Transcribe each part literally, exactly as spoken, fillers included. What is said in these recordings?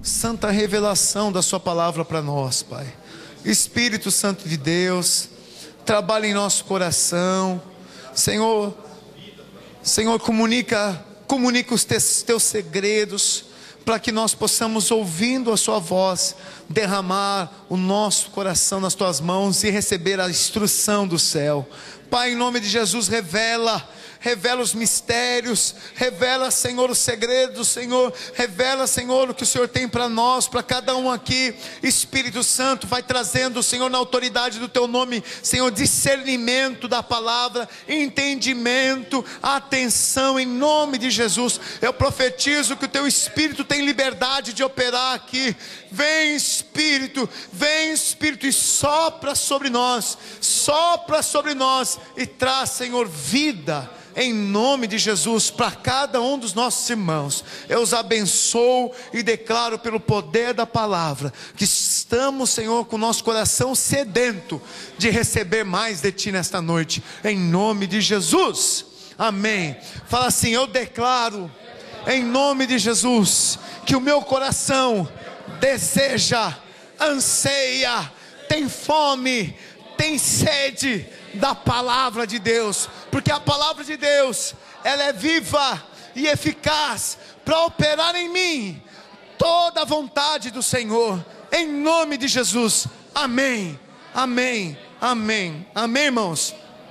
santa revelação da sua palavra para nós, Pai. Espírito Santo de Deus, trabalha em nosso coração, Senhor. Senhor, comunica, comunica os teus, teus segredos, para que nós possamos, ouvindo a sua voz, derramar o nosso coração nas tuas mãos e receber a instrução do céu. Pai, em nome de Jesus, revela, revela os mistérios, revela, Senhor, os segredos, Senhor, revela, Senhor, o que o Senhor tem para nós, para cada um aqui. Espírito Santo, vai trazendo, Senhor, na autoridade do teu nome, Senhor, discernimento da palavra, entendimento, atenção, em nome de Jesus. Eu profetizo que o teu Espírito tem liberdade de operar aqui. Vem, Espírito, vem, Espírito, e sopra sobre nós, sopra sobre nós, e traz, Senhor, vida, em nome de Jesus, para cada um dos nossos irmãos. Eu os abençoo e declaro pelo poder da palavra, que estamos, Senhor, com o nosso coração sedento de receber mais de Ti nesta noite, em nome de Jesus, amém. Fala assim: eu declaro, em nome de Jesus, que o meu coração deseja, anseia, tem fome, tem sede da palavra de Deus, porque a palavra de Deus, ela é viva e eficaz para operar em mim toda a vontade do Senhor, em nome de Jesus, amém, amém, amém, amém, irmãos.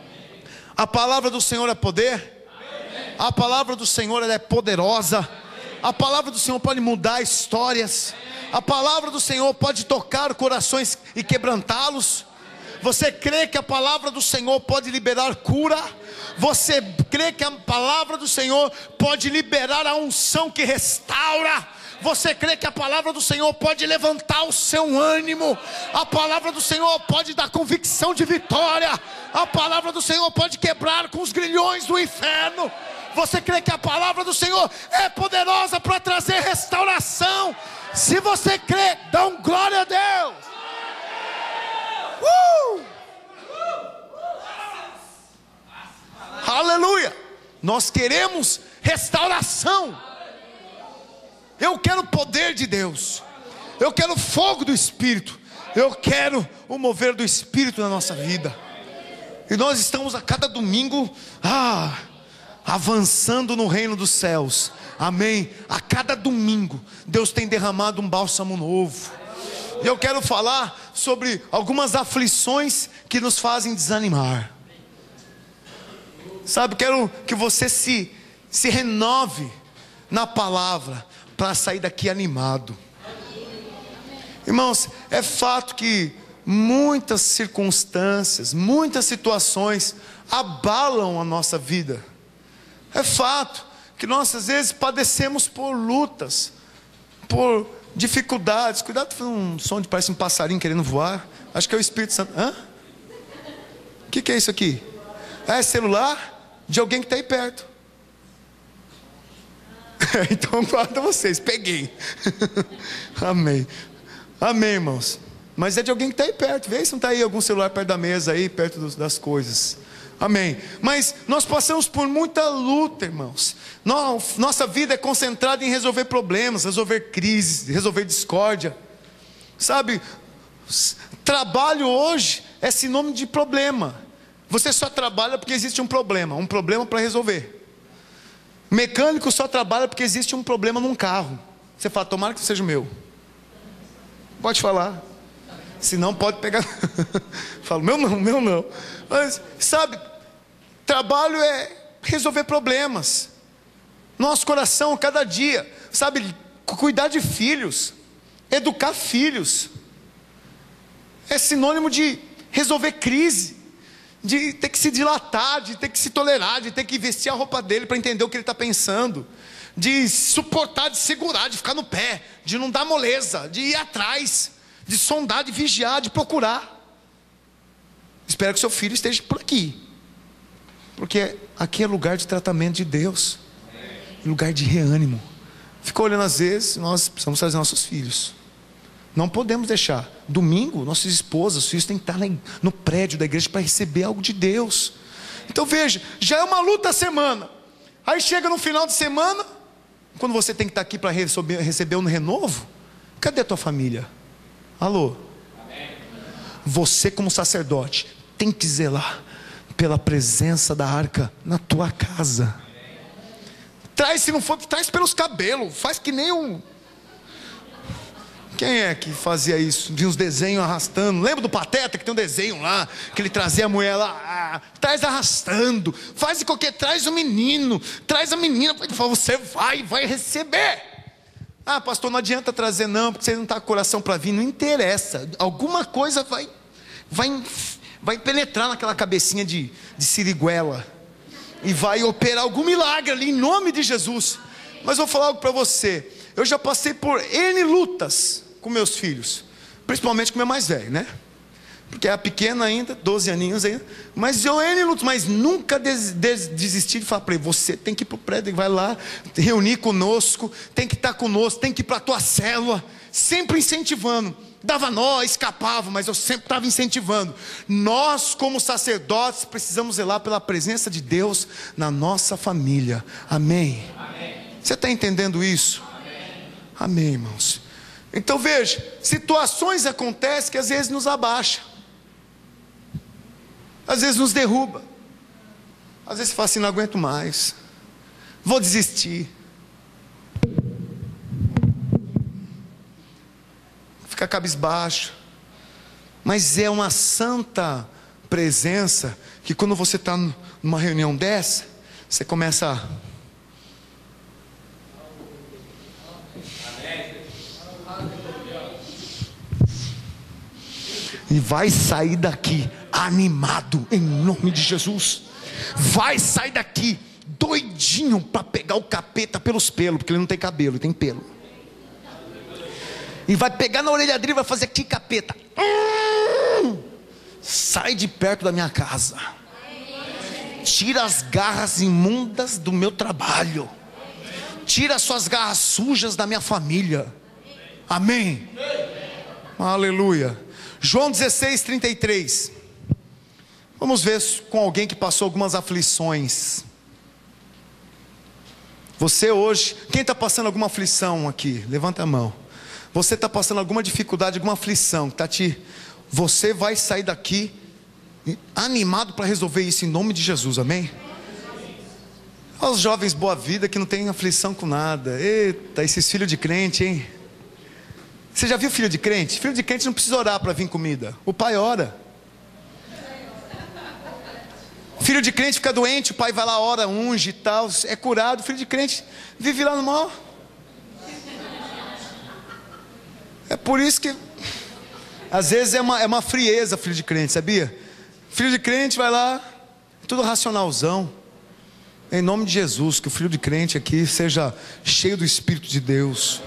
A palavra do Senhor é poder, a palavra do Senhor, ela é poderosa, a palavra do Senhor pode mudar histórias, a palavra do Senhor pode tocar corações e quebrantá-los. Você crê que a palavra do Senhor pode liberar cura? Você crê que a palavra do Senhor pode liberar a unção que restaura? Você crê que a palavra do Senhor pode levantar o seu ânimo? A palavra do Senhor pode dar convicção de vitória? A palavra do Senhor pode quebrar com os grilhões do inferno? Você crê que a palavra do Senhor é poderosa para trazer restauração? Se você crê, dá um glória a Deus. Uh! Aleluia! Nós queremos restauração. Eu quero o poder de Deus, eu quero o fogo do Espírito, eu quero o mover do Espírito na nossa vida. E nós estamos a cada domingo ah, avançando no reino dos céus, amém. A cada domingo Deus tem derramado um bálsamo novo. E eu quero falar sobre algumas aflições que nos fazem desanimar. Sabe, quero que você se, se renove na palavra, para sair daqui animado. Irmãos, é fato que muitas circunstâncias, muitas situações abalam a nossa vida. É fato que nós às vezes padecemos por lutas, por dificuldades. Cuidado, foi um som de parece um passarinho querendo voar. Acho que é o Espírito Santo. Hã? O que, que é isso aqui? É celular de alguém que está aí perto. Então guarda vocês, peguei. Amém. Amém, irmãos. Mas é de alguém que está aí perto. Vê se não está aí algum celular perto da mesa aí, perto dos, das coisas. Amém. Mas nós passamos por muita luta, irmãos. Nossa vida é concentrada em resolver problemas, resolver crises, resolver discórdia. Sabe, trabalho hoje é sinônimo de problema. Você só trabalha porque existe um problema, um problema para resolver. Mecânico só trabalha porque existe um problema num carro. Você fala, tomara que seja o meu. Pode falar. Se não, pode pegar. Falo, meu não, meu não. Mas, sabe, trabalho é resolver problemas. Nosso coração, cada dia, sabe, cuidar de filhos, educar filhos, é sinônimo de resolver crise, de ter que se dilatar, de ter que se tolerar, de ter que vestir a roupa dele para entender o que ele está pensando, de suportar, de segurar, de ficar no pé, de não dar moleza, de ir atrás, de sondar, de vigiar, de procurar. Espero que seu filho esteja por aqui, porque aqui é lugar de tratamento de Deus, lugar de reânimo. Fica olhando às vezes, nós precisamos trazer nossos filhos. Não podemos deixar. Domingo, nossas esposas, os filhos têm que estar no prédio da igreja para receber algo de Deus. Então veja, já é uma luta a semana. Aí chega no final de semana, quando você tem que estar aqui para receber, receber um renovo, Cadê a tua família? Alô? Você como sacerdote tem que zelar pela presença da arca na tua casa. Traz, se não for, traz pelos cabelos. Faz que nem um... Quem é que fazia isso? Vinha uns desenhos arrastando. Lembra do Pateta que tem um desenho lá, que ele trazia a mulher lá, ah, traz arrastando. Faz de qualquer, traz o menino, traz a menina. Ele fala, você vai, vai receber. Ah, pastor, não adianta trazer não, porque você não está com coração para vir. Não interessa, alguma coisa vai, vai, vai penetrar naquela cabecinha de, de siriguela e vai operar algum milagre ali, em nome de Jesus. Mas vou falar algo para você. Eu já passei por N lutas com meus filhos, principalmente com o meu mais velho, né? Porque é pequena ainda, doze aninhos ainda. Mas eu N lutas, mas nunca des, des, desisti de falar para ele, você tem que ir para o prédio, vai lá, reunir conosco, tem que estar conosco, tem que ir para a tua célula, sempre incentivando. Dava nó, escapava, mas eu sempre estava incentivando. Nós como sacerdotes precisamos zelar pela presença de Deus na nossa família. Amém? Amém. Você está entendendo isso? Amém. Amém, irmãos. Então veja, situações acontecem que às vezes nos abaixa, às vezes nos derruba, às vezes você fala assim, não aguento mais, vou desistir, fica cabisbaixo. Mas é uma santa presença que quando você está numa reunião dessa, você começa a... e vai sair daqui animado em nome de Jesus. Vai sair daqui doidinho para pegar o capeta pelos pelos, porque ele não tem cabelo, ele tem pelo. E vai pegar na orelha dele e vai fazer aqui, capeta. Hum, sai de perto da minha casa. Tira as garras imundas do meu trabalho. Tira as suas garras sujas da minha família. Amém. Aleluia. João dezesseis, trinta e três. Vamos ver com alguém que passou algumas aflições. Você hoje, quem está passando alguma aflição aqui? Levanta a mão. Você está passando alguma dificuldade, alguma aflição, tá te... Você vai sair daqui animado para resolver isso em nome de Jesus, amém? Olha os jovens boa vida que não tem aflição com nada. Eita, esses filhos de crente, hein? Você já viu filho de crente? Filho de crente não precisa orar para vir comida. O pai ora. Filho de crente fica doente, o pai vai lá, ora, unge e tal, é curado. Filho de crente vive lá no mal. É por isso que às vezes é uma, é uma frieza filho de crente, sabia? Filho de crente vai lá, tudo racionalzão. Em nome de Jesus, que o filho de crente aqui seja cheio do Espírito de Deus.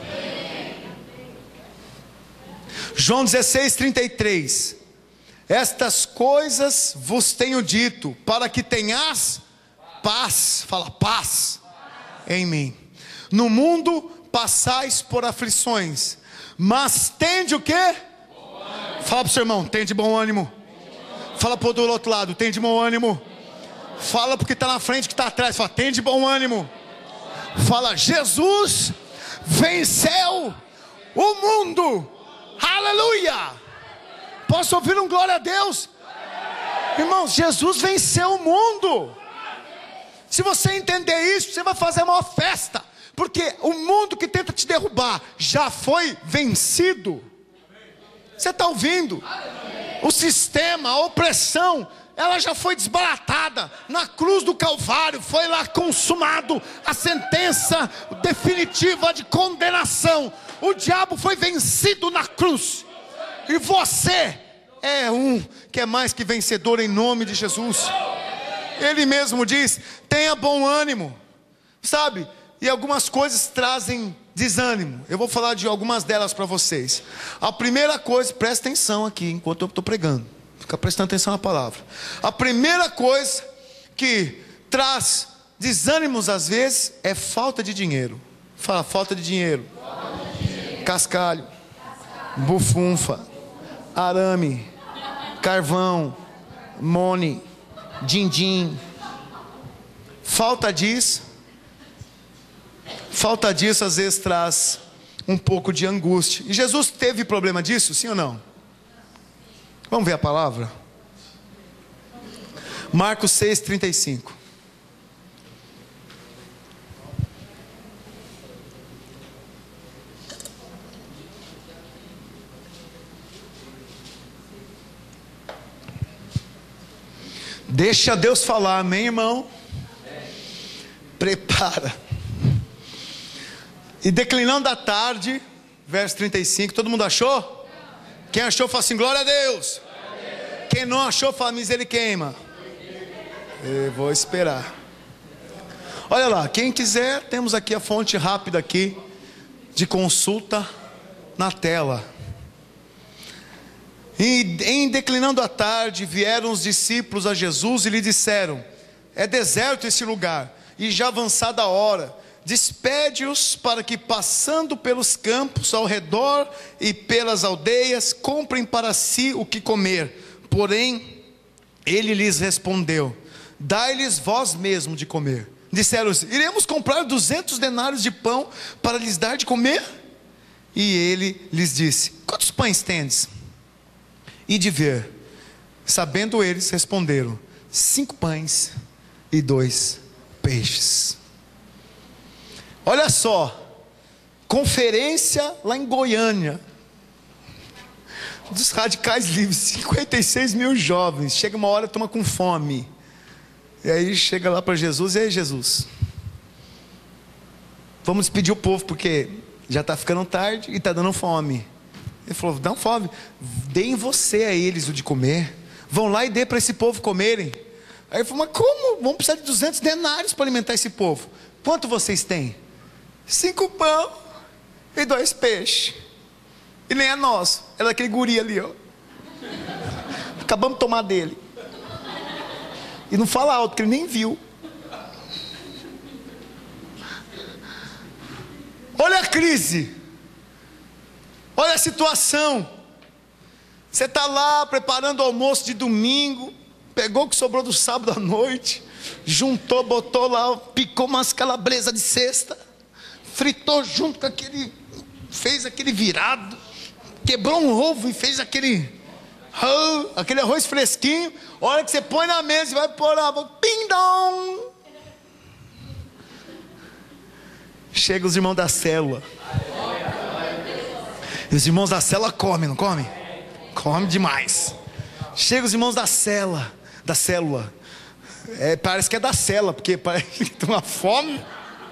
João dezesseis, trinta e três. Estas coisas vos tenho dito, para que tenhas paz. Fala, paz em mim. No mundo passais por aflições, mas tende o quê? Fala para o seu irmão, tem de bom ânimo. Fala para o do outro lado, tem de bom ânimo. Fala porque está na frente, que está atrás. Fala, tem de bom ânimo. Fala, Jesus venceu o mundo. Aleluia. Posso ouvir um glória a Deus? Irmãos, Jesus venceu o mundo. Se você entender isso, você vai fazer uma festa, porque o mundo que tenta te derrubar já foi vencido. Você está ouvindo? O sistema, a opressão, ela já foi desbaratada na cruz do Calvário. Foi lá consumado a sentença definitiva de condenação. O diabo foi vencido na cruz, e você é um que é mais que vencedor em nome de Jesus. Ele mesmo diz, tenha bom ânimo, sabe? E algumas coisas trazem desânimo. Eu vou falar de algumas delas para vocês. A primeira coisa, presta atenção aqui enquanto eu estou pregando, fica prestando atenção na palavra. A primeira coisa que traz desânimos às vezes é falta de dinheiro. Fala, falta de dinheiro. Cascalho, bufunfa, arame, carvão, mone, din-din. Falta disso, falta disso às vezes traz um pouco de angústia. E Jesus teve problema disso, sim ou não? Vamos ver a palavra? Marcos seis, trinta e cinco. Deixa Deus falar, amém, irmão? Amém. Prepara. E declinando a tarde, verso trinta e cinco, todo mundo achou? Quem achou, fala assim, glória a Deus. Quem não achou, fala, miséria queima. Eu vou esperar. Olha lá, quem quiser, temos aqui a fonte rápida aqui, de consulta na tela. E em declinando a tarde, vieram os discípulos a Jesus e lhe disseram, é deserto esse lugar, e já avançada a hora, despede-os para que passando pelos campos ao redor e pelas aldeias, comprem para si o que comer. Porém, ele lhes respondeu, dai-lhes vós mesmo de comer. Disseram, iremos comprar duzentos denários de pão para lhes dar de comer? E ele lhes disse, quantos pães tendes? E de ver, sabendo eles, responderam, cinco pães e dois peixes. Olha só, conferência lá em Goiânia, dos radicais livres, cinquenta e seis mil jovens, chega uma hora, toma com fome, e aí chega lá para Jesus, e aí Jesus, vamos despedir o povo, porque já está ficando tarde e está dando fome. Ele falou, dá fome, deem você a eles o de comer, vão lá e dê para esse povo comerem. Aí ele falou, mas como? Vamos precisar de duzentos denários para alimentar esse povo. Quanto vocês têm? Cinco pão e dois peixes. E nem é nosso, é daquele guri ali, ó. Acabamos de tomar dele. E não fala alto, porque ele nem viu. Olha a crise. Olha a situação. Você está lá preparando o almoço de domingo, pegou o que sobrou do sábado à noite, juntou, botou lá, picou umas calabresas de sexta, fritou junto com aquele, fez aquele virado, quebrou um ovo e fez aquele, oh, aquele arroz fresquinho. Olha que você põe na mesa e vai pôr a boca, ping-dong. Chega os irmãos da célula. E os irmãos da célula comem, não comem? Come demais. Chega os irmãos da célula, da célula. É, parece que é da cela, porque parece que tem uma fome.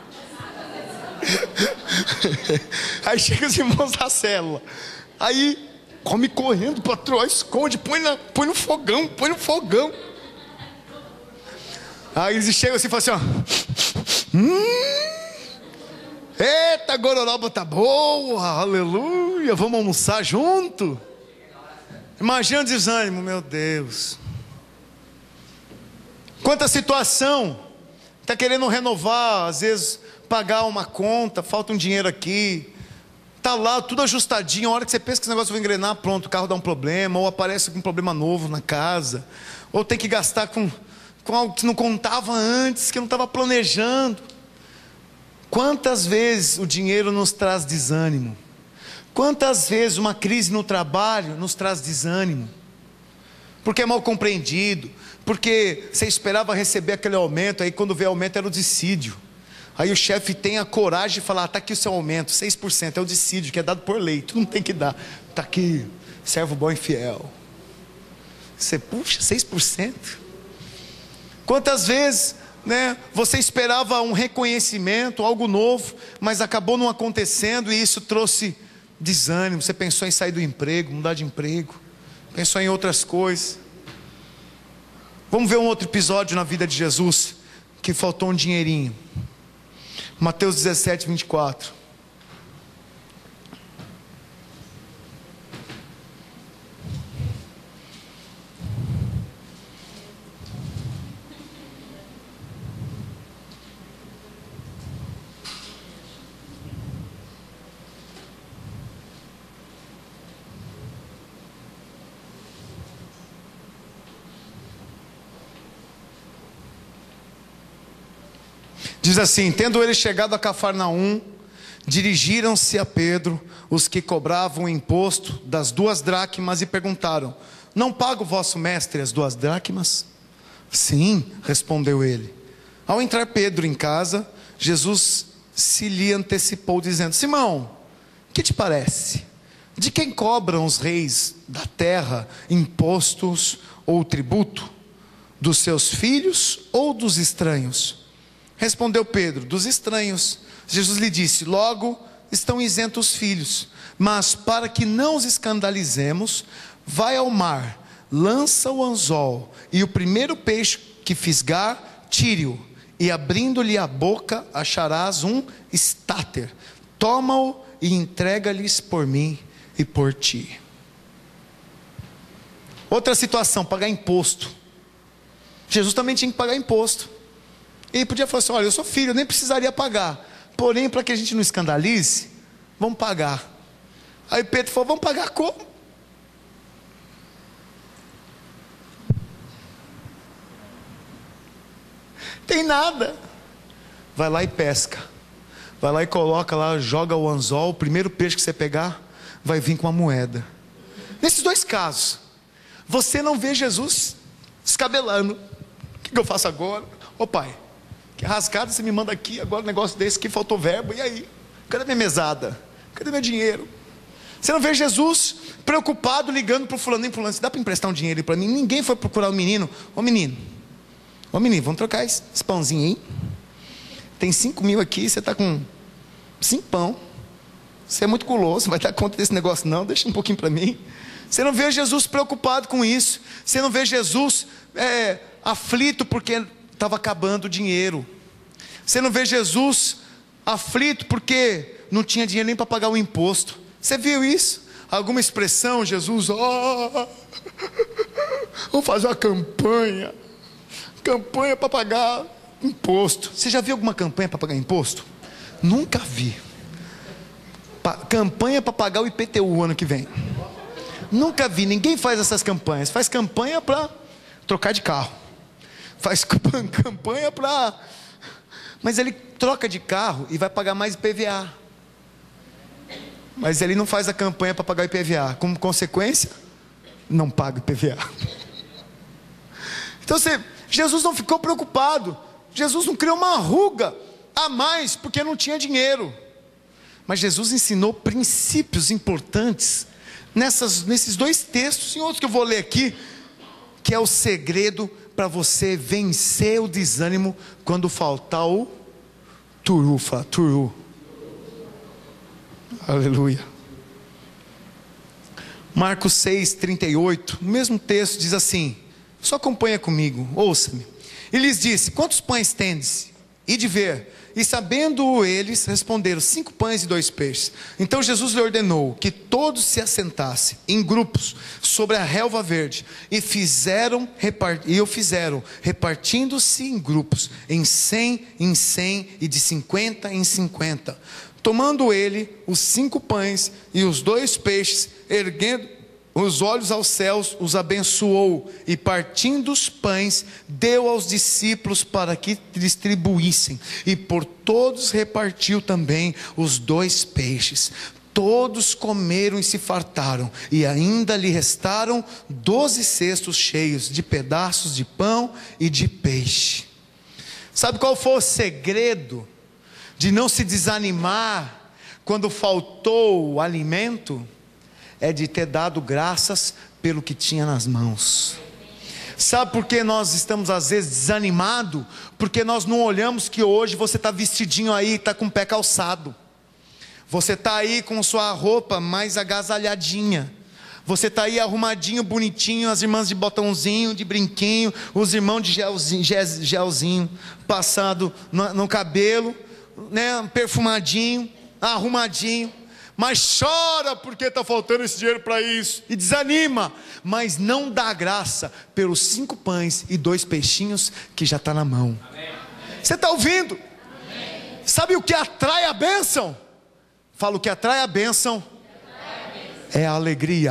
Aí chega os irmãos da célula. Aí come correndo para trás, esconde, põe, na, põe no fogão, põe no fogão. Aí eles chegam assim e falam assim, ó. Hum. Eita, a gororoba tá boa, aleluia, vamos almoçar junto. Imagina o desânimo, meu Deus. Quanta situação, está querendo renovar, às vezes pagar uma conta, falta um dinheiro aqui, está lá tudo ajustadinho, a hora que você pensa que esse negócio vai engrenar, pronto, o carro dá um problema, ou aparece com um problema novo na casa, ou tem que gastar com, com algo que não contava antes, que não estava planejando. Quantas vezes o dinheiro nos traz desânimo? Quantas vezes uma crise no trabalho nos traz desânimo? Porque é mal compreendido, porque você esperava receber aquele aumento, aí quando vê aumento era o dissídio. Aí o chefe tem a coragem de falar, está aqui o seu aumento, seis por cento, é o dissídio, que é dado por lei, tu não tem que dar. Está aqui, servo bom e fiel. Você, puxa, seis por cento? Quantas vezes... Né? Você esperava um reconhecimento, algo novo, mas acabou não acontecendo e isso trouxe desânimo. Você pensou em sair do emprego, mudar de emprego, pensou em outras coisas. Vamos ver um outro episódio na vida de Jesus, que faltou um dinheirinho. Mateus dezessete, vinte e quatro. Diz assim, tendo ele chegado a Cafarnaum, Dirigiram-se a Pedro os que cobravam o imposto das duas dracmas e perguntaram: não paga o vosso mestre as duas dracmas? Sim, respondeu ele. Ao entrar Pedro em casa, Jesus se lhe antecipou dizendo: Simão, que te parece? De quem cobram os reis da terra impostos ou tributo? Dos seus filhos ou dos estranhos? Respondeu Pedro: dos estranhos. Jesus lhe disse: logo estão isentos os filhos, mas para que não os escandalizemos, vai ao mar, lança o anzol, e o primeiro peixe que fisgar, tire-o, e abrindo-lhe a boca, acharás um estáter. Toma-o e entrega-lhes por mim e por ti. Outra situação, pagar imposto. Jesus também tinha que pagar imposto. Ele podia falar assim: olha, eu sou filho, eu nem precisaria pagar, porém, para que a gente não escandalize, vamos pagar. Aí Pedro falou: vamos pagar como? Tem nada. Vai lá e pesca. Vai lá e coloca lá, joga o anzol, o primeiro peixe que você pegar, vai vir com uma moeda. Nesses dois casos, você não vê Jesus descabelando. O que eu faço agora? Ô pai, que rascada você me manda aqui, agora um negócio desse que faltou verbo, e aí? Cadê minha mesada? Cadê meu dinheiro? Você não vê Jesus preocupado ligando para o fulano e fulano: dá para emprestar um dinheiro para mim? Ninguém foi procurar o menino. Ô menino, ô menino, vamos trocar esse, esse pãozinho aí? Tem cinco mil aqui, você está com cinco pão. Você é muito guloso, não vai dar conta desse negócio não, deixa um pouquinho para mim. Você não vê Jesus preocupado com isso. Você não vê Jesus é, aflito porque estava acabando o dinheiro. Você não vê Jesus aflito porque não tinha dinheiro nem para pagar o imposto. Você viu isso? Alguma expressão, Jesus, oh, vamos fazer uma campanha, campanha para pagar imposto. Você já viu alguma campanha para pagar imposto? Nunca vi. Pa- campanha para pagar o I P T U ano que vem. Nunca vi, ninguém faz essas campanhas. Faz campanha para trocar de carro, faz campanha para... Mas ele troca de carro e vai pagar mais I P V A. Mas ele não faz a campanha para pagar I P V A. Como consequência, não paga I P V A. Então você, Jesus não ficou preocupado. Jesus não criou uma ruga a mais porque não tinha dinheiro. Mas Jesus ensinou princípios importantes nessas, nesses dois textos e outros que eu vou ler aqui, que é o segredo para você vencer o desânimo quando faltar o turufa, turu. Aleluia. Marcos seis, trinta e oito, o mesmo texto diz assim, só acompanha comigo, ouça-me. E lhes disse: quantos pães tendes? E de ver. E sabendo eles, responderam: cinco pães e dois peixes. Então Jesus lhe ordenou que todos se assentassem em grupos sobre a relva verde, e fizeram e o fizeram, repartindo-se em grupos, em cem, em cem, e de cinquenta em cinquenta. Tomando ele os cinco pães e os dois peixes, erguendo os olhos aos céus, os abençoou, e partindo os pães, deu aos discípulos para que distribuíssem, e por todos repartiu também os dois peixes. Todos comeram e se fartaram, e ainda lhe restaram doze cestos cheios de pedaços de pão e de peixe. Sabe qual foi o segredo de não se desanimar quando faltou o alimento? É de ter dado graças pelo que tinha nas mãos. Sabe por que nós estamos às vezes desanimados? Porque nós não olhamos que hoje você está vestidinho aí, está com o pé calçado. Você está aí com sua roupa mais agasalhadinha. Você está aí arrumadinho, bonitinho, as irmãs de botãozinho, de brinquinho, os irmãos de gelzinho, gelzinho passado no, no cabelo, né, perfumadinho, arrumadinho. Mas chora porque está faltando esse dinheiro para isso, e desanima, mas não dá graça pelos cinco pães e dois peixinhos que já está na mão. Amém. Você está ouvindo? Amém. Sabe o que atrai a bênção? Fala, o que atrai a bênção é a alegria.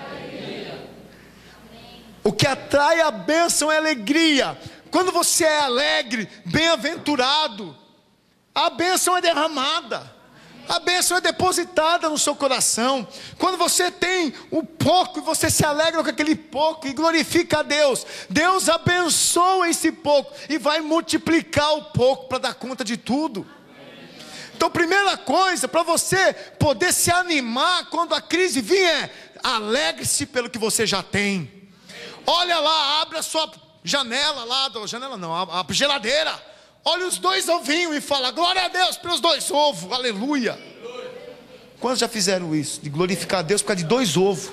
O que atrai a bênção é a alegria. Quando você é alegre, bem-aventurado, a bênção é derramada. A bênção é depositada no seu coração. Quando você tem o pouco e você se alegra com aquele pouco e glorifica a Deus, Deus abençoa esse pouco e vai multiplicar o pouco para dar conta de tudo. Então, primeira coisa, para você poder se animar quando a crise vier, alegre-se pelo que você já tem. Olha lá, abre a sua janela lá, janela não, a, a geladeira. Olha os dois ovinhos e fala, glória a Deus pelos dois ovos, aleluia. Quantos já fizeram isso? De glorificar a Deus por causa de dois ovos?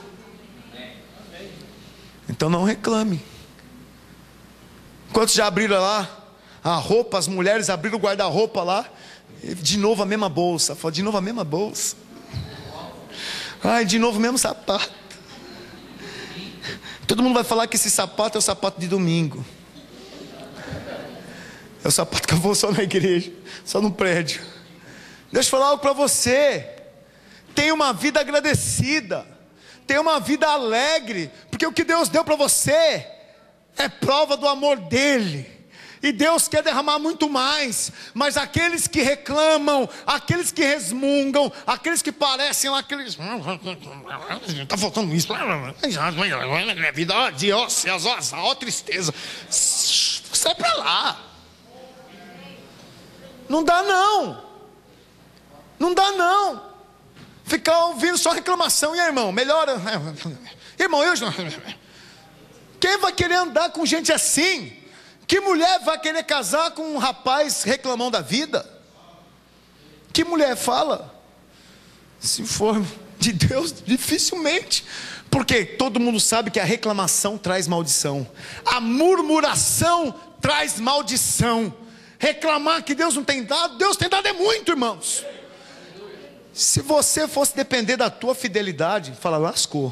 Então não reclame. Quantos já abriram lá a roupa, as mulheres abriram o guarda-roupa lá, de novo a mesma bolsa, fala, de novo a mesma bolsa. Ai, de novo o mesmo sapato. Todo mundo vai falar que esse sapato é o sapato de domingo. É o sapato que eu vou só na igreja, só no prédio. Deixa eu falar algo para você. Tenha uma vida agradecida. Tenha uma vida alegre. Porque o que Deus deu para você é prova do amor dEle. E Deus quer derramar muito mais. Mas aqueles que reclamam, aqueles que resmungam, aqueles que parecem lá, aqueles... Está faltando isso. Minha vida, ó, de ósseas, ó, ó, tristeza. Sai para lá. Não dá não. Não dá não. Ficar ouvindo só reclamação. E aí, irmão, melhora. Irmão, eu... Quem vai querer andar com gente assim? Que mulher vai querer casar com um rapaz reclamão da vida? Que mulher fala? Se for de Deus, dificilmente. Porque todo mundo sabe que a reclamação traz maldição. A murmuração traz maldição. Reclamar que Deus não tem dado, Deus tem dado é muito, irmãos. Se você fosse depender da tua fidelidade, fala, lascou.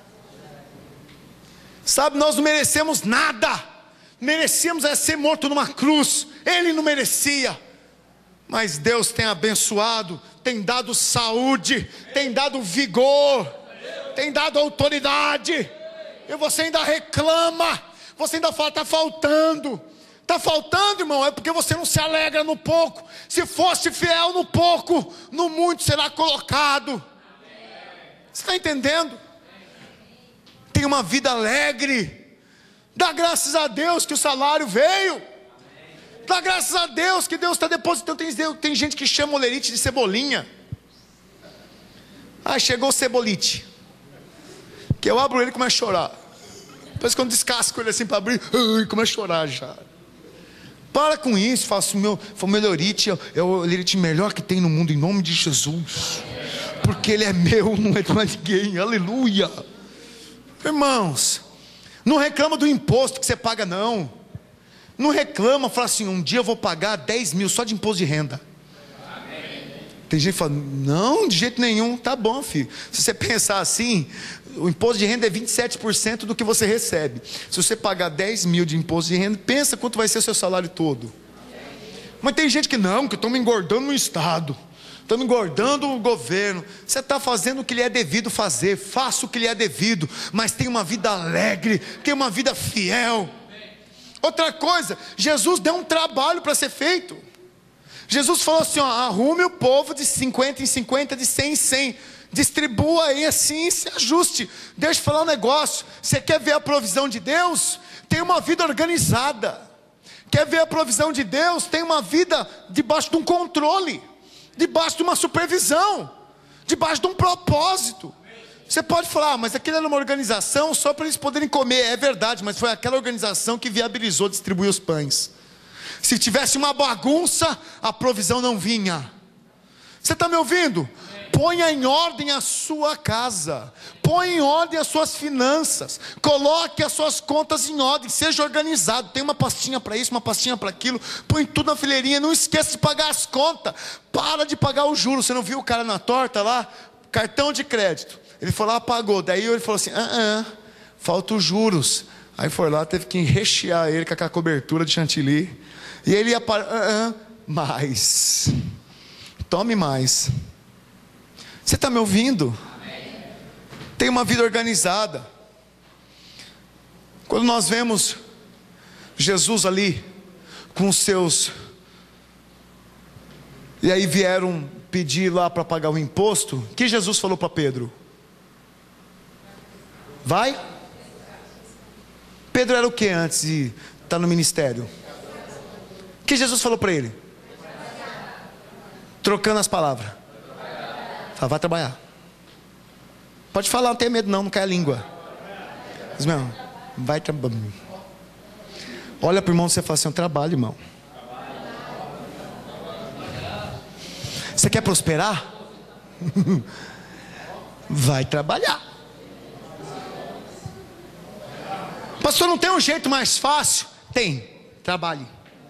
Sabe, nós não merecemos nada. Merecíamos é ser morto numa cruz. Ele não merecia. Mas Deus tem abençoado, tem dado saúde, tem dado vigor, tem dado autoridade. E você ainda reclama. Você ainda fala, está faltando. Está faltando, irmão, é porque você não se alegra no pouco. Se fosse fiel no pouco, no muito será colocado. Você está entendendo? Tem uma vida alegre. Dá graças a Deus que o salário veio. Dá graças a Deus que Deus está depositando. Tem, tem gente que chama o lerite de cebolinha. Ah, chegou o cebolite. Que eu abro ele e começo a chorar. Depois quando descasco ele assim para abrir, ai, começo a chorar já. Para com isso, faço o meu, o meu lerite, é o lerite melhor que tem no mundo, em nome de Jesus. Porque ele é meu, não é de mais ninguém, aleluia. Irmãos, não reclama do imposto que você paga não. Não reclama, fala assim, um dia eu vou pagar dez mil só de imposto de renda. Tem gente que fala, não, de jeito nenhum. Tá bom, filho. Se você pensar assim, o imposto de renda é vinte e sete por cento do que você recebe. Se você pagar dez mil de imposto de renda, pensa quanto vai ser o seu salário todo. Mas tem gente que não, que eu estou me engordando no Estado, estou me engordando o governo. Você está fazendo o que lhe é devido fazer. Faça o que lhe é devido, mas tenha uma vida alegre, tenha uma vida fiel. Outra coisa, Jesus deu um trabalho para ser feito. Jesus falou assim, ó, arrume o povo de cinquenta em cinquenta, de cem em cem, distribua aí assim, se ajuste. Deixa eu falar um negócio, você quer ver a provisão de Deus? Tem uma vida organizada. Quer ver a provisão de Deus? Tem uma vida debaixo de um controle, debaixo de uma supervisão, debaixo de um propósito. Você pode falar, ah, mas aquilo era uma organização só para eles poderem comer. É verdade, mas foi aquela organização que viabilizou distribuir os pães. Se tivesse uma bagunça, a provisão não vinha. Você está me ouvindo? Ponha em ordem a sua casa, ponha em ordem as suas finanças, coloque as suas contas em ordem, seja organizado. Tem uma pastinha para isso, uma pastinha para aquilo, põe tudo na fileirinha. Não esqueça de pagar as contas, para de pagar o juros. Você não viu o cara na torta lá? Cartão de crédito, ele foi lá, pagou. Daí ele falou assim, ah, ah, falta os juros. Aí foi lá, teve que rechear ele com aquela cobertura de chantilly. E ele ia para, ah, ah, mais, tome mais. Você está me ouvindo? Tem uma vida organizada. Quando nós vemos Jesus ali, com os seus, e aí vieram pedir lá para pagar o imposto, o que Jesus falou para Pedro? Vai? Pedro era o que antes de estar no ministério? O que Jesus falou para ele? Trocando as palavras. Fala, vai trabalhar. Pode falar, não tem medo não, não cai a língua. Diz, meu, vai trabalhar. Olha para o irmão e você fala assim, eu trabalho, irmão. Você quer prosperar? Vai trabalhar. Pastor, não tem um jeito mais fácil? Tem, trabalhe.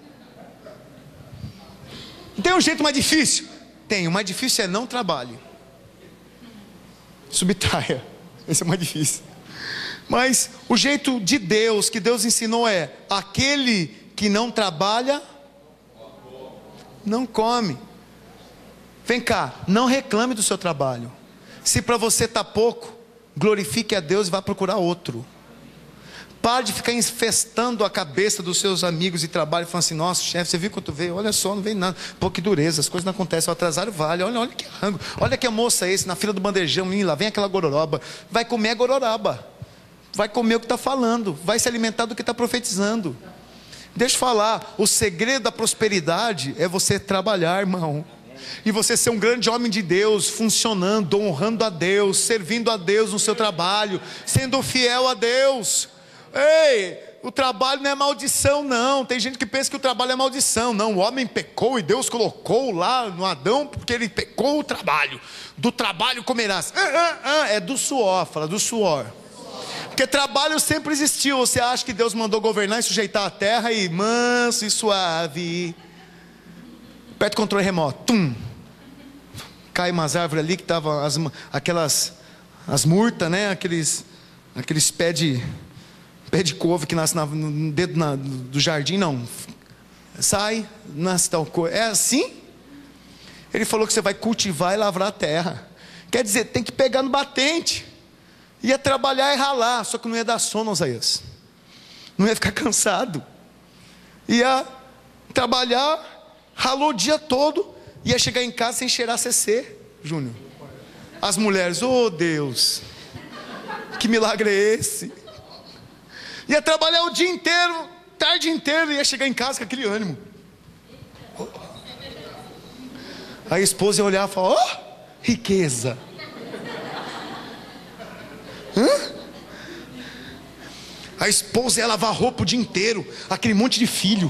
Não tem um jeito mais difícil? Tem, o mais difícil é não trabalhe. Subtraia, esse é o mais difícil. Mas o jeito de Deus, que Deus ensinou é: aquele que não trabalha, não come. Vem cá, não reclame do seu trabalho. Se para você está pouco, glorifique a Deus e vá procurar outro. Pare de ficar infestando a cabeça dos seus amigos de trabalho, falando assim, nossa chefe, você viu quanto veio? Olha só, não vem nada. Pô, que dureza, as coisas não acontecem, o atrasário vale. Olha, olha que rango, olha que a moça é esse, na fila do bandejão, menina, lá vem aquela gororoba. Vai comer a gororoba, vai comer o que está falando, vai se alimentar do que está profetizando. Deixa eu falar, o segredo da prosperidade é você trabalhar, irmão. E você ser um grande homem de Deus, funcionando, honrando a Deus, servindo a Deus no seu trabalho, sendo fiel a Deus. Ei, o trabalho não é maldição não. Tem gente que pensa que o trabalho é maldição. Não, o homem pecou e Deus colocou lá no Adão porque ele pecou o trabalho. Do trabalho comerás. ah, ah, ah, É do suor, fala do suor. Porque trabalho sempre existiu. Você acha que Deus mandou governar e sujeitar a terra e manso e suave? Aperta o controle remoto, tum. Cai umas árvores ali que estavam as, aquelas as murtas, né? Aqueles, aqueles pés de pé de couve que nasce na, no dedo na, do jardim, não. Sai, nasce tal coisa. É assim? Ele falou que você vai cultivar e lavrar a terra. Quer dizer, tem que pegar no batente. Ia trabalhar e ralar, só que não ia dar sono, Osaías. Não ia ficar cansado. Ia trabalhar, ralou o dia todo, ia chegar em casa sem cheirar C C, Júnior. As mulheres, oh Deus, que milagre é esse? Ia trabalhar o dia inteiro, tarde inteira, ia chegar em casa com aquele ânimo. A esposa ia olhar e falar, oh, riqueza. Hã? A esposa ia lavar roupa o dia inteiro, aquele monte de filho.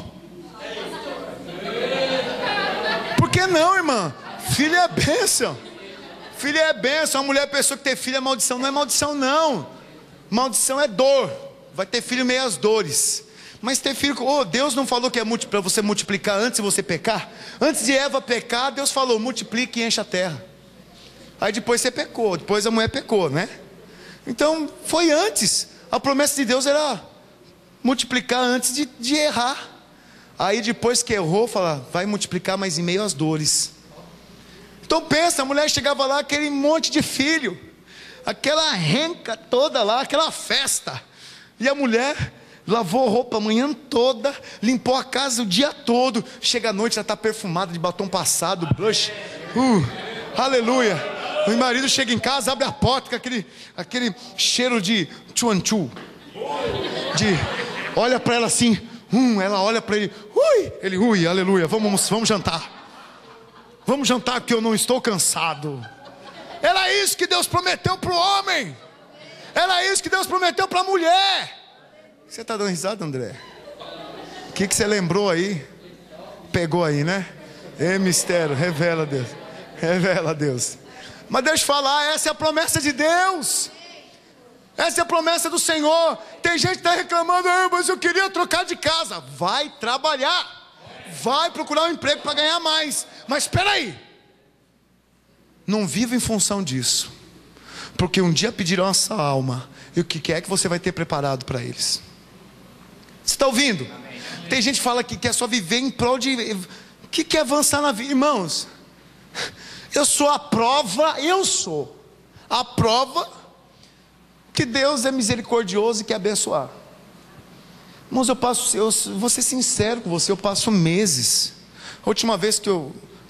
Por que não, irmã? Filho é bênção. Filho é bênção. Uma mulher pensou que ter filho é maldição. Não é maldição não. Maldição é dor. Vai ter filho meio as dores. Mas ter filho, oh, Deus não falou que é para você multiplicar antes de você pecar? Antes de Eva pecar, Deus falou, multiplique e encha a terra. Aí depois você pecou, depois a mulher pecou, né? Então foi antes. A promessa de Deus era multiplicar antes de, de errar. Aí depois que errou, fala, vai multiplicar, mas em meio às dores. Então pensa, a mulher chegava lá, aquele monte de filho, aquela renca toda lá, aquela festa. E a mulher lavou roupa a manhã toda, limpou a casa o dia todo. Chega à noite, já está perfumada de batom passado, blush. Uh, aleluia. O marido chega em casa, abre a porta com aquele, aquele cheiro de chuanchu. De, olha para ela assim, hum, ela olha para ele, ui, ele, ui, aleluia, vamos, vamos jantar. Vamos jantar porque eu não estou cansado. Era isso que Deus prometeu para o homem. Era isso que Deus prometeu para a mulher. Você está dando risada, André? O que, que você lembrou aí? Pegou aí, né? É mistério, revela Deus. Revela Deus. Mas deixa eu falar, essa é a promessa de Deus. Essa é a promessa do Senhor. Tem gente que está reclamando, ah, mas eu queria trocar de casa. Vai trabalhar. Vai procurar um emprego para ganhar mais. Mas espera aí. Não viva em função disso. Porque um dia pedirão a sua alma. E o que é que você vai ter preparado para eles? Você está ouvindo? Amém. Tem gente que fala que quer só viver em prol de... que quer avançar na vida. Irmãos, eu sou a prova, eu sou a prova que Deus é misericordioso e quer abençoar. Irmãos, eu passo, eu vou ser sincero com você, eu passo meses. A última vez que eu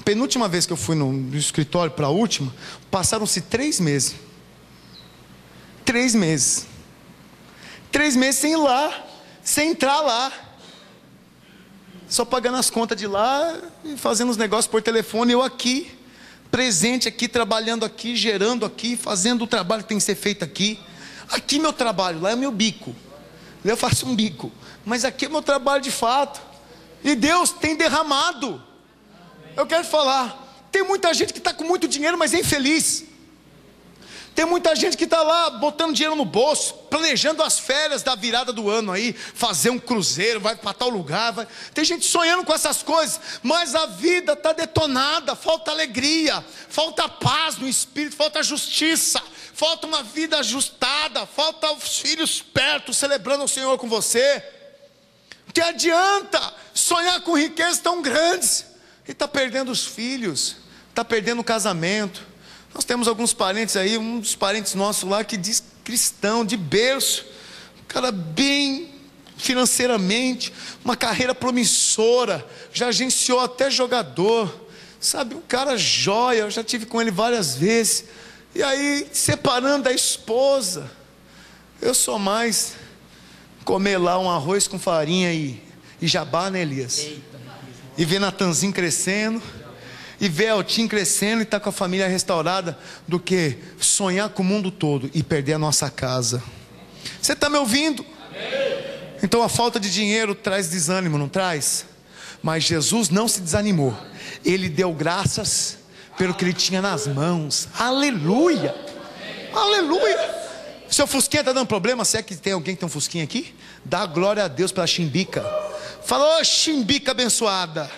penúltima vez que eu fui no, no escritório, para a última, passaram-se três meses. Três meses. Três meses sem ir lá, sem entrar lá. Só pagando as contas de lá e fazendo os negócios por telefone, eu aqui, presente aqui, trabalhando aqui, gerando aqui, fazendo o trabalho que tem que ser feito aqui. Aqui meu trabalho, lá é meu bico. Eu faço um bico, mas aqui é meu trabalho de fato. E Deus tem derramado. Eu quero falar, tem muita gente que está com muito dinheiro, mas é infeliz. Tem muita gente que está lá botando dinheiro no bolso, planejando as férias da virada do ano aí, fazer um cruzeiro, vai para tal lugar, vai... Tem gente sonhando com essas coisas, mas a vida está detonada, falta alegria, falta paz no espírito, falta justiça, falta uma vida ajustada, falta os filhos perto, celebrando o Senhor com você. Que adianta sonhar com riquezas tão grandes e está perdendo os filhos, está perdendo o casamento. Nós temos alguns parentes aí, um dos parentes nossos lá que diz cristão, de berço, um cara bem financeiramente, uma carreira promissora, já agenciou até jogador, sabe, um cara joia, eu já tive com ele várias vezes, e aí separando da esposa, eu sou mais comer lá um arroz com farinha e, e jabá, né, Elias? E ver Natanzinho crescendo, e ver Eltim crescendo e estar tá com a família restaurada, do que sonhar com o mundo todo e perder a nossa casa. Você está me ouvindo? Amém. Então a falta de dinheiro traz desânimo, não traz? Mas Jesus não se desanimou, Ele deu graças pelo que Ele tinha nas mãos. Aleluia, aleluia. Seu fusquinha está dando problema? Se é que tem alguém que tem um fusquinha aqui, dá glória a Deus pela chimbica. Fala, ô chimbica abençoada.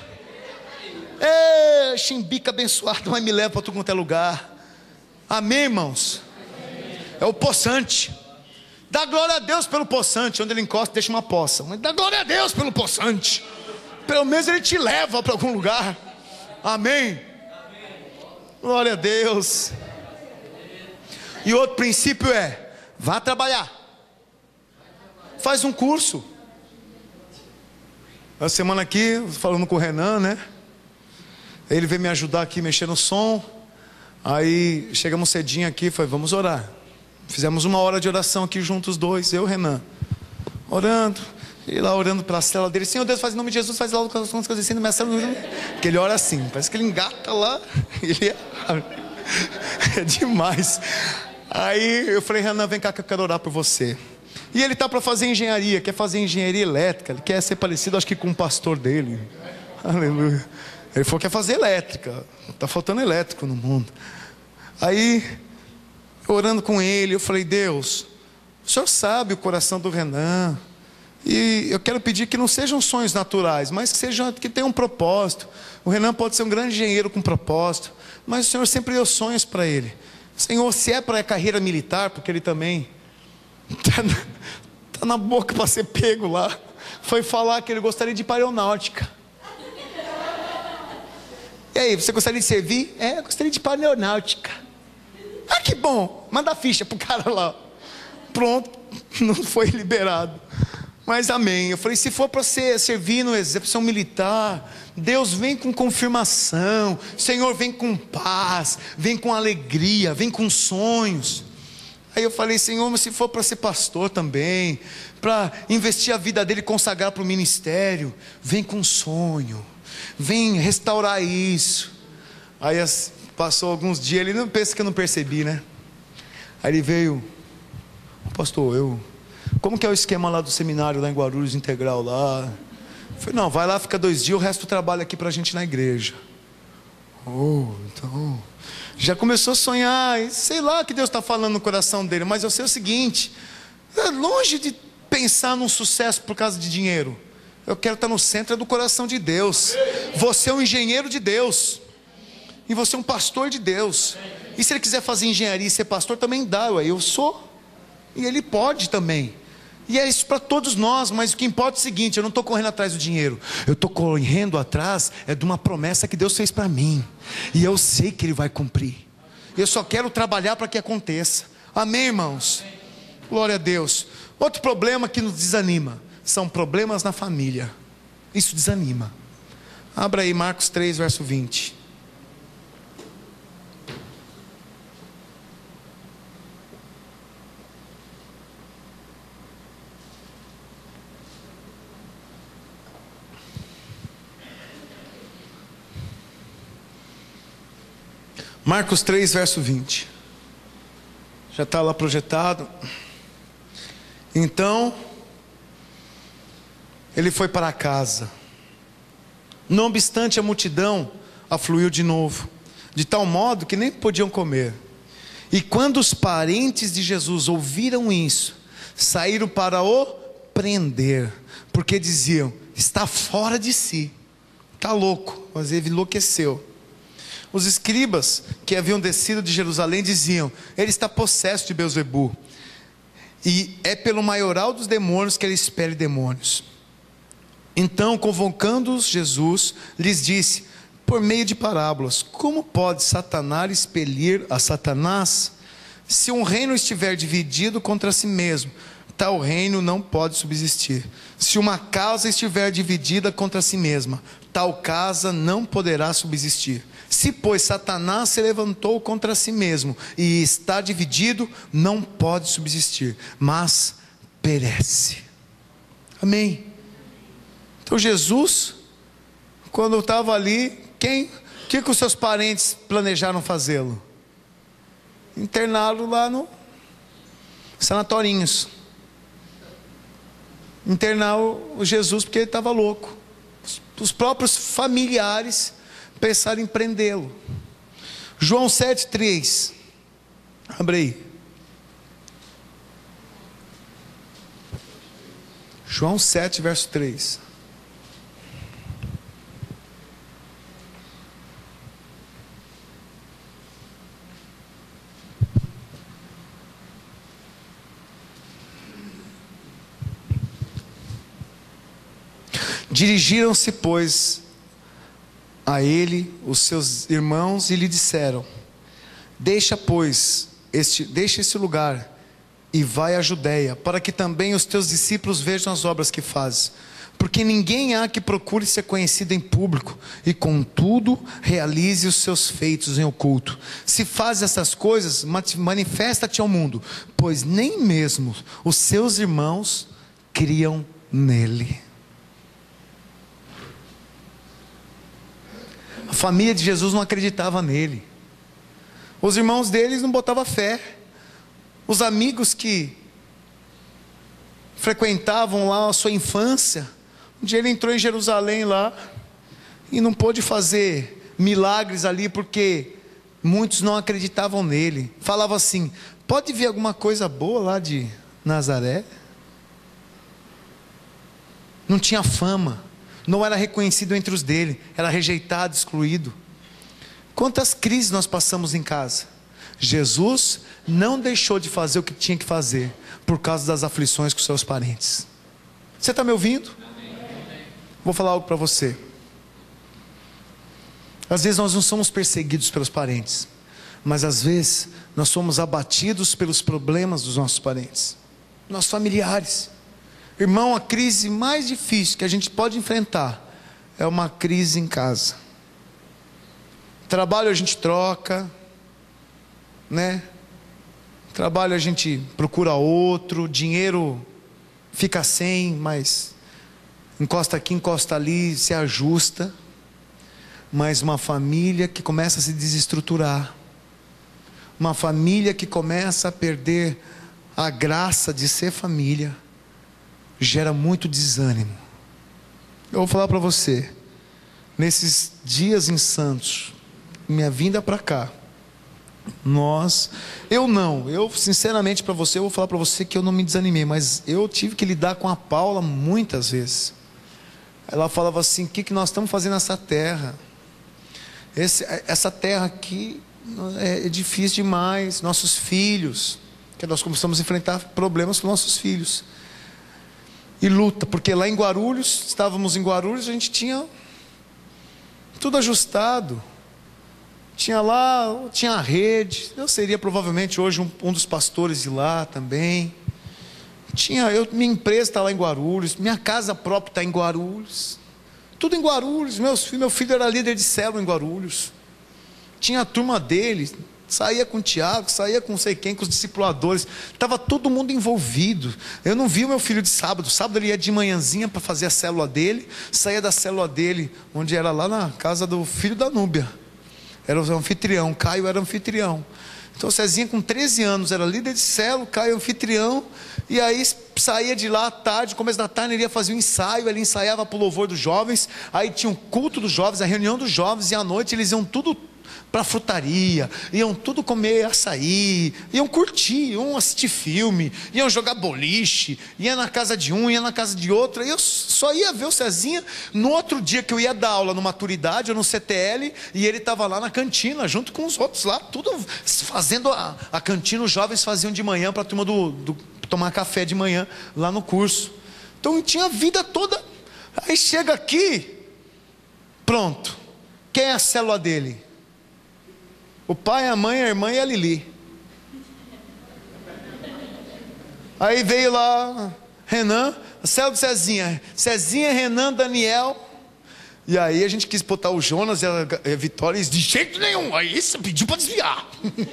Ê, chimbica abençoada, mas me leva para todo quanto é lugar. Amém, irmãos? É o poçante. Dá glória a Deus pelo poçante. Onde ele encosta, deixa uma poça. Mas dá glória a Deus pelo poçante. Pelo menos ele te leva para algum lugar. Amém? Glória a Deus. E outro princípio é: vá trabalhar. Faz um curso. Essa semana aqui, falando com o Renan, né? Ele veio me ajudar aqui, mexer no som. Aí chegamos cedinho aqui, falei, vamos orar. Fizemos uma hora de oração aqui juntos dois, eu e o Renan, orando. E lá orando para a célula dele, Senhor Deus, faz em nome de Jesus, faz lá as coisas assim na minha célula. Porque ele ora assim, parece que ele engata lá. Ele é, é demais. Aí eu falei, Renan, vem cá que eu quero orar por você. E ele está para fazer engenharia, quer fazer engenharia elétrica. Ele quer ser parecido, acho que com o pastor dele. Aleluia. Ele falou que quer fazer elétrica. Está faltando elétrico no mundo. Aí, orando com ele, eu falei, Deus, o Senhor sabe o coração do Renan. E eu quero pedir que não sejam sonhos naturais, mas que sejam, que tenham um propósito. O Renan pode ser um grande engenheiro com propósito, mas o Senhor sempre deu sonhos para ele. Senhor, se é para a carreira militar, porque ele também está na, tá na boca para ser pego lá, foi falar que ele gostaria de ir para a aeronáutica. E aí, você gostaria de servir? É, eu gostaria de ir para a aeronáutica. Ah, que bom, manda a ficha para o cara lá. Pronto, não foi liberado. Mas amém, eu falei, se for para ser, servir no exército militar, Deus vem com confirmação, Senhor vem com paz, vem com alegria, vem com sonhos. Aí eu falei, Senhor, mas se for para ser pastor também, para investir a vida dele, consagrar para o ministério, vem com sonho, vem restaurar isso. Aí passou alguns dias, ele não pensa que eu não percebi, né? Aí ele veio, pastor, eu... como que é o esquema lá do seminário lá em Guarulhos Integral lá? Eu falei, não, vai lá, fica dois dias, o resto do trabalho aqui pra gente na igreja. Oh, então... já começou a sonhar, e sei lá o que Deus está falando no coração dele, mas eu sei o seguinte, é longe de pensar num sucesso por causa de dinheiro. Eu quero estar no centro do coração de Deus. Você é um engenheiro de Deus. E você é um pastor de Deus. E se ele quiser fazer engenharia e ser pastor, também dá, ué, eu sou. E ele pode também. E é isso para todos nós. Mas o que importa é o seguinte, eu não estou correndo atrás do dinheiro, eu estou correndo atrás é de uma promessa que Deus fez para mim, e eu sei que Ele vai cumprir. Eu só quero trabalhar para que aconteça. Amém, irmãos? Glória a Deus. Outro problema que nos desanima são problemas na família. Isso desanima. Abra aí Marcos três, verso vinte. Marcos três, verso vinte. Já está lá projetado. Então, ele foi para casa. Não obstante, a multidão afluiu de novo, de tal modo que nem podiam comer. E quando os parentes de Jesus ouviram isso, saíram para o prender, porque diziam: está fora de si, está louco. Mas ele enlouqueceu. Os escribas que haviam descido de Jerusalém diziam: ele está possesso de Beelzebu, e é pelo maioral dos demônios que ele expele demônios. Então, convocando-os, Jesus lhes disse, por meio de parábolas: como pode Satanás expelir a Satanás? Se um reino estiver dividido contra si mesmo, tal reino não pode subsistir. Se uma casa estiver dividida contra si mesma, tal casa não poderá subsistir. Se, pois, Satanás se levantou contra si mesmo e está dividido, não pode subsistir, mas perece. Amém? Então Jesus, quando estava ali, quem, o que, que os seus parentes planejaram fazê-lo? Interná-lo lá no sanatorinhos. Internar o Jesus porque ele estava louco. Os, os próprios familiares pensaram em prendê-lo. João sete, três. Abre aí. João sete, verso três. Dirigiram-se, pois, a ele os seus irmãos e lhe disseram: deixa, pois, este, deixa este lugar e vai à Judeia, para que também os teus discípulos vejam as obras que fazes. Porque ninguém há que procure ser conhecido em público, e contudo realize os seus feitos em oculto. Se fazes essas coisas, manifesta-te ao mundo, pois nem mesmo os seus irmãos criam nele. A família de Jesus não acreditava nele. Os irmãos deles não botavam fé. Os amigos que frequentavam lá a sua infância, um dia ele entrou em Jerusalém lá e não pôde fazer milagres ali porque muitos não acreditavam nele. Falava assim: pode vir alguma coisa boa lá de Nazaré? Não tinha fama. Não era reconhecido entre os dele, era rejeitado, excluído. Quantas crises nós passamos em casa? Jesus não deixou de fazer o que tinha que fazer por causa das aflições com seus parentes. Você está me ouvindo? Vou falar algo para você. Às vezes nós não somos perseguidos pelos parentes, mas às vezes nós somos abatidos pelos problemas dos nossos parentes, nossos familiares. Irmão, a crise mais difícil que a gente pode enfrentar é uma crise em casa. Trabalho a gente troca, né? Trabalho a gente procura outro, dinheiro fica sem, mas encosta aqui, encosta ali, se ajusta. Mas uma família que começa a se desestruturar, uma família que começa a perder a graça de ser família, gera muito desânimo. Eu vou falar para você, nesses dias insanos, minha vinda para cá, nós, eu não, eu sinceramente para você, eu vou falar para você que eu não me desanimei, mas eu tive que lidar com a Paula muitas vezes. Ela falava assim: o que, que nós estamos fazendo nessa terra? Esse, essa terra aqui é, é difícil demais. Nossos filhos, que nós começamos a enfrentar problemas com nossos filhos. E luta, porque lá em Guarulhos, estávamos em Guarulhos, a gente tinha tudo ajustado. Tinha lá, tinha a rede. Eu seria provavelmente hoje um, um dos pastores de lá também. Tinha, eu, minha empresa está lá em Guarulhos, minha casa própria está em Guarulhos. Tudo em Guarulhos. Meus, meu filho era líder de célula em Guarulhos. Tinha a turma dele. Saía com o Tiago, saía com não sei quem, com os discipuladores. Estava todo mundo envolvido. Eu não vi o meu filho de sábado. Sábado ele ia de manhãzinha para fazer a célula dele. Saía da célula dele, onde era lá na casa do filho da Núbia. era o anfitrião, Caio era anfitrião. Então Cezinha com treze anos era líder de célula, Caio anfitrião. E aí saía de lá à tarde, começo da tarde ele ia fazer um ensaio, ele ensaiava para o louvor dos jovens. Aí tinha um culto dos jovens, a reunião dos jovens, e à noite eles iam tudo para a frutaria, iam tudo comer açaí, iam curtir, iam assistir filme, iam jogar boliche, ia na casa de um, ia na casa de outro. E eu só ia ver o Cezinha no outro dia que eu ia dar aula no Maturidade ou no C T L, e ele estava lá na cantina junto com os outros lá, tudo fazendo a, a cantina. Os jovens faziam de manhã para a turma do, do tomar café de manhã lá no curso. Então tinha a vida toda. Aí chega aqui, pronto, quem é a célula dele? O pai, a mãe, a irmã e a Lili. Aí veio lá Renan, a célula de Cezinha, Cezinha, Renan, Daniel. E aí a gente quis botar o Jonas e a, a Vitória, e de jeito nenhum, aí você pediu para desviar.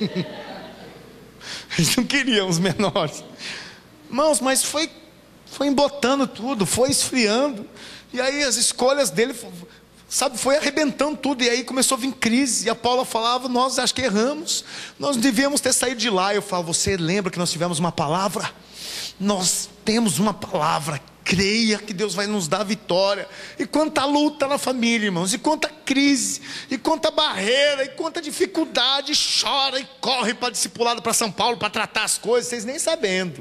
Eles não queriam os menores. Irmãos, mas foi, foi embotando tudo, foi esfriando. E aí as escolhas dele, sabe, foi arrebentando tudo. E aí começou a vir crise. E a Paula falava, nós acho que erramos, nós devíamos ter saído de lá. Eu falo, você lembra que nós tivemos uma palavra? Nós temos uma palavra, creia que Deus vai nos dar vitória. E quanta luta na família, irmãos, e quanta crise, e quanta barreira, e quanta dificuldade, chora e corre para discipulado, para São Paulo, para tratar as coisas, vocês nem sabendo.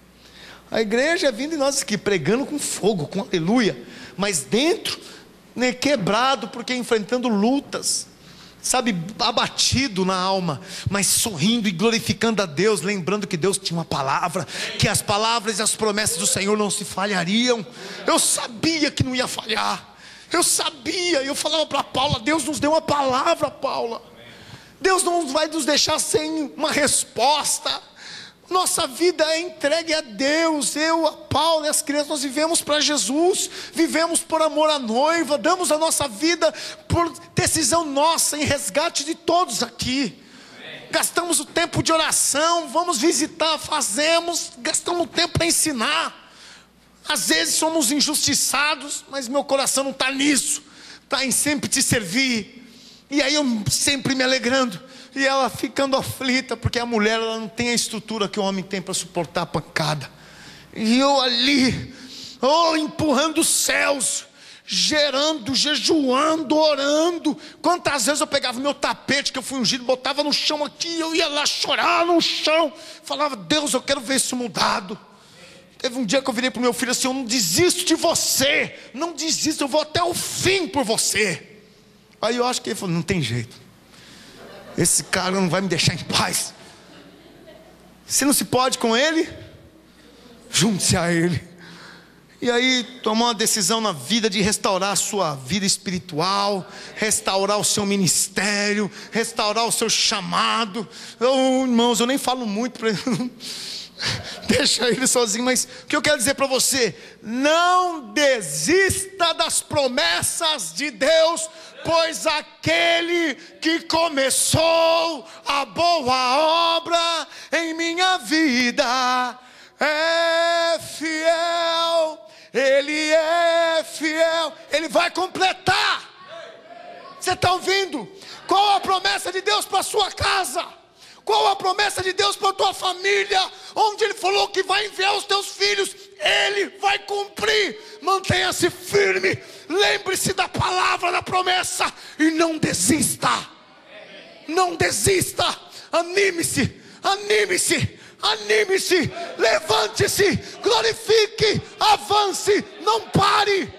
A igreja é vindo e nós aqui pregando com fogo, com aleluia, mas dentro, né, quebrado, porque enfrentando lutas, sabe, abatido na alma, mas sorrindo e glorificando a Deus, lembrando que Deus tinha uma palavra, que as palavras e as promessas do Senhor não se falhariam. Eu sabia que não ia falhar, eu sabia, eu falava para Paula, Deus nos deu uma palavra, Paula, Deus não vai nos deixar sem uma resposta. Nossa vida é entregue a Deus. Eu, a Paula e as crianças, nós vivemos para Jesus, vivemos por amor à noiva, damos a nossa vida por decisão nossa, em resgate de todos aqui. Gastamos o tempo de oração, vamos visitar, fazemos, gastamos tempo para ensinar. Às vezes somos injustiçados, mas meu coração não está nisso, está em sempre te servir. E aí eu sempre me alegrando. E ela ficando aflita, porque a mulher ela não tem a estrutura que o homem tem para suportar a pancada. E eu ali, oh, empurrando os céus, gerando, jejuando, orando. Quantas vezes eu pegava meu tapete que eu fui ungido, botava no chão aqui, eu ia lá chorar no chão, falava, Deus, eu quero ver isso mudado. Teve um dia que eu virei para o meu filho assim, eu não desisto de você, não desisto, eu vou até o fim por você. Aí eu acho que ele falou, não tem jeito, esse cara não vai me deixar em paz. Se não se pode com ele, junte-se a ele. E aí tomou uma decisão na vida de restaurar a sua vida espiritual, restaurar o seu ministério, restaurar o seu chamado. Oh, irmãos, eu nem falo muito para ele. Deixa ele sozinho, mas o que eu quero dizer para você, não desista das promessas de Deus, pois aquele que começou a boa obra em minha vida é fiel, ele é fiel, ele vai completar. Você está ouvindo? Qual a promessa de Deus para a sua casa? Qual a promessa de Deus para a tua família? Onde Ele falou que vai enviar os teus filhos, Ele vai cumprir. Mantenha-se firme, lembre-se da palavra, da promessa, e não desista. Não desista, anime-se, anime-se, anime-se, levante-se, glorifique, avance, não pare.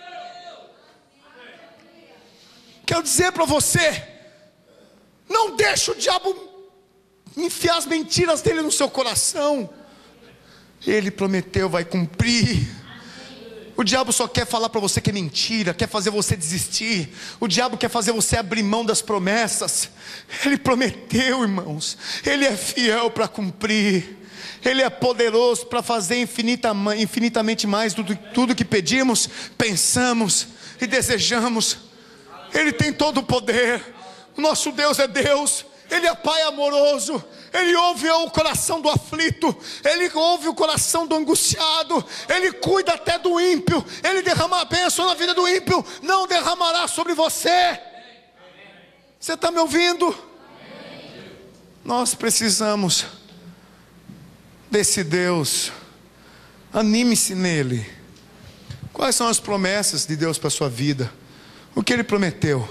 Quero dizer para você, não deixe o diabo enfiar as mentiras dele no seu coração. Ele prometeu, vai cumprir. O diabo só quer falar para você que é mentira, quer fazer você desistir. O diabo quer fazer você abrir mão das promessas. Ele prometeu, irmãos, ele é fiel para cumprir. Ele é poderoso para fazer infinita, infinitamente mais do que tudo que pedimos, pensamos e desejamos. Ele tem todo o poder. O nosso Deus é Deus, Ele é Pai amoroso, Ele ouve o coração do aflito, Ele ouve o coração do angustiado, Ele cuida até do ímpio. Ele derrama a bênção na vida do ímpio, não derramará sobre você. Você está me ouvindo? Nós precisamos desse Deus. Anime-se nele. Quais são as promessas de Deus para a sua vida? O que Ele prometeu?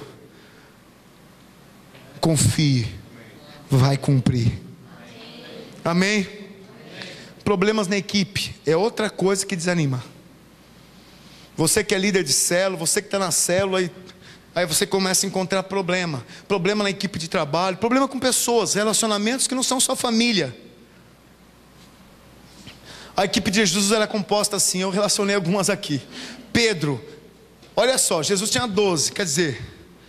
Confie, vai cumprir. Amém? Problemas na equipe é outra coisa que desanima. Você que é líder de célula, você que está na célula, e aí você começa a encontrar problema. Problema na equipe de trabalho, problema com pessoas, relacionamentos que não são só família. A equipe de Jesus era composta assim, eu relacionei algumas aqui. Pedro, olha só, Jesus tinha doze, quer dizer,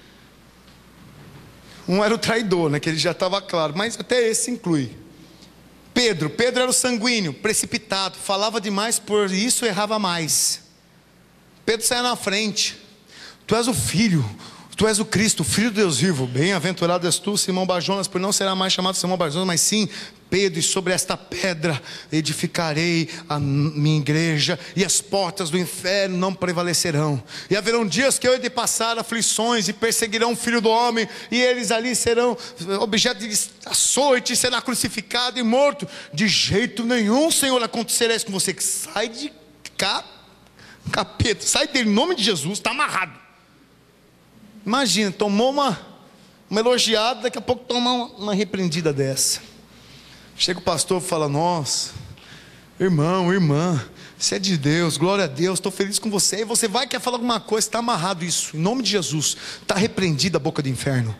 um era o traidor, né, que ele já estava claro, mas até esse inclui. Pedro, Pedro era o sanguíneo, precipitado, falava demais, por isso errava mais. Pedro saia na frente. Tu és o Filho, tu és o Cristo, o Filho de Deus vivo. Bem-aventurado és tu, Simão Barjonas, por não será mais chamado Simão Barjonas, mas sim Pedro, e sobre esta pedra edificarei a minha igreja, e as portas do inferno não prevalecerão. E haverão dias que eu hei de passar aflições, e perseguirão o Filho do Homem, e eles ali serão objeto de açoite, será crucificado e morto. De jeito nenhum, Senhor, acontecerá isso com você. Que sai de cá, capeta, sai dele, em nome de Jesus, está amarrado. Imagina, tomou uma, uma elogiada, daqui a pouco toma uma, uma repreendida dessa. Chega o pastor e fala: nossa, irmão, irmã, você é de Deus, glória a Deus, estou feliz com você. E você vai, quer falar alguma coisa, está amarrado isso, em nome de Jesus, está repreendida a boca do inferno.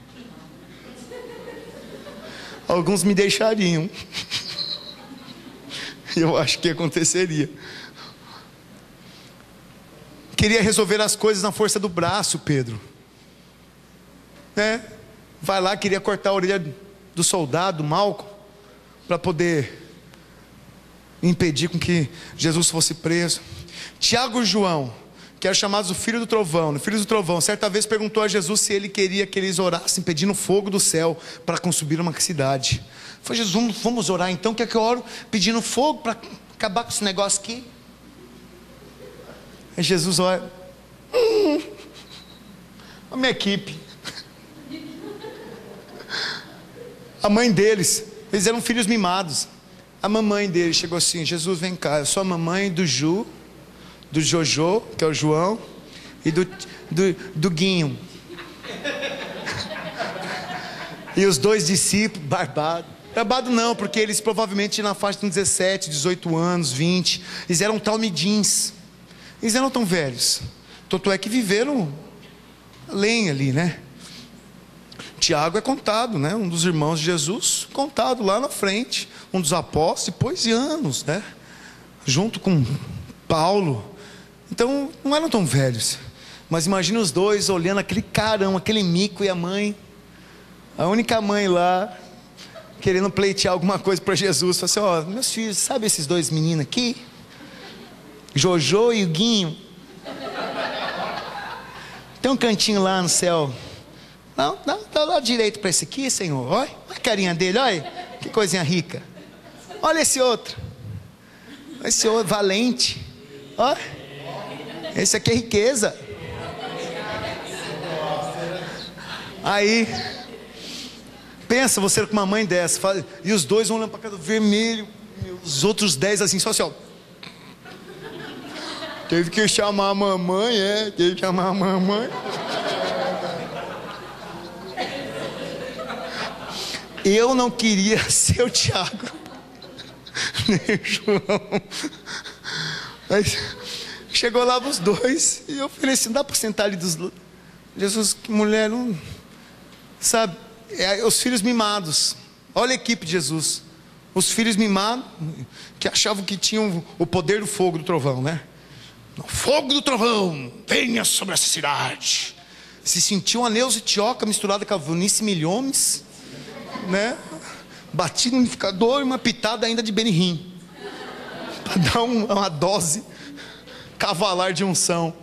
Alguns me deixariam. Eu acho que aconteceria. Queria resolver as coisas na força do braço, Pedro, né? Vai lá, queria cortar a orelha do soldado Malco, para poder impedir com que Jesus fosse preso. Tiago e João, que eram chamados o filho do trovão, filho do trovão, certa vez perguntou a Jesus se ele queria que eles orassem pedindo fogo do céu para consumir uma cidade. Foi: Jesus, vamos, vamos orar então, quer que eu oro pedindo fogo para acabar com esse negócio aqui? Aí Jesus olha, hum, a minha equipe, a mãe deles, eles eram filhos mimados. A mamãe deles chegou assim: Jesus, vem cá, eu sou a mamãe do Ju, do Jojo, que é o João, e do, do, do Guinho. E os dois discípulos, barbado. Barbado não, porque eles provavelmente na faixa de dezessete, dezoito anos, vinte, eles eram talmidins. Eles eram tão velhos, tanto é que viveram além ali, né? Tiago é contado, né? Um dos irmãos de Jesus, contado lá na frente, um dos apóstolos, depois de anos, né? Junto com Paulo. Então, não eram tão velhos, mas imagina os dois olhando aquele carão, aquele mico, e a mãe, a única mãe lá, querendo pleitear alguma coisa para Jesus. Falou assim: ó, oh, meus filhos, sabe esses dois meninos aqui? Jojo e o Guinho. Tem um cantinho lá no céu. Não, dá, dá lá direito para esse aqui, Senhor. Olha, olha a carinha dele, olha, que coisinha rica. Olha esse outro, esse outro valente. Olha, esse aqui é riqueza. Aí, pensa você com uma mãe dessa, fala, e os dois vão olhando para cada vermelho, os outros dez assim, só assim, ó. Teve que chamar a mamãe, é, teve que chamar a mamãe. Eu não queria ser o Tiago, nem o João. Mas chegou lá os dois, e eu falei assim: dá para sentar ali dos... Jesus, que mulher, não... sabe, é, os filhos mimados. Olha a equipe de Jesus, os filhos mimados, que achavam que tinham o poder do fogo do trovão, né? O fogo do trovão, venha sobre essa cidade. Se sentiu uma Neuza Tioca misturada com a Vunice Milhomes, né? Batido no unificador e uma pitada ainda de Benihim, para dar um, uma dose cavalar de unção.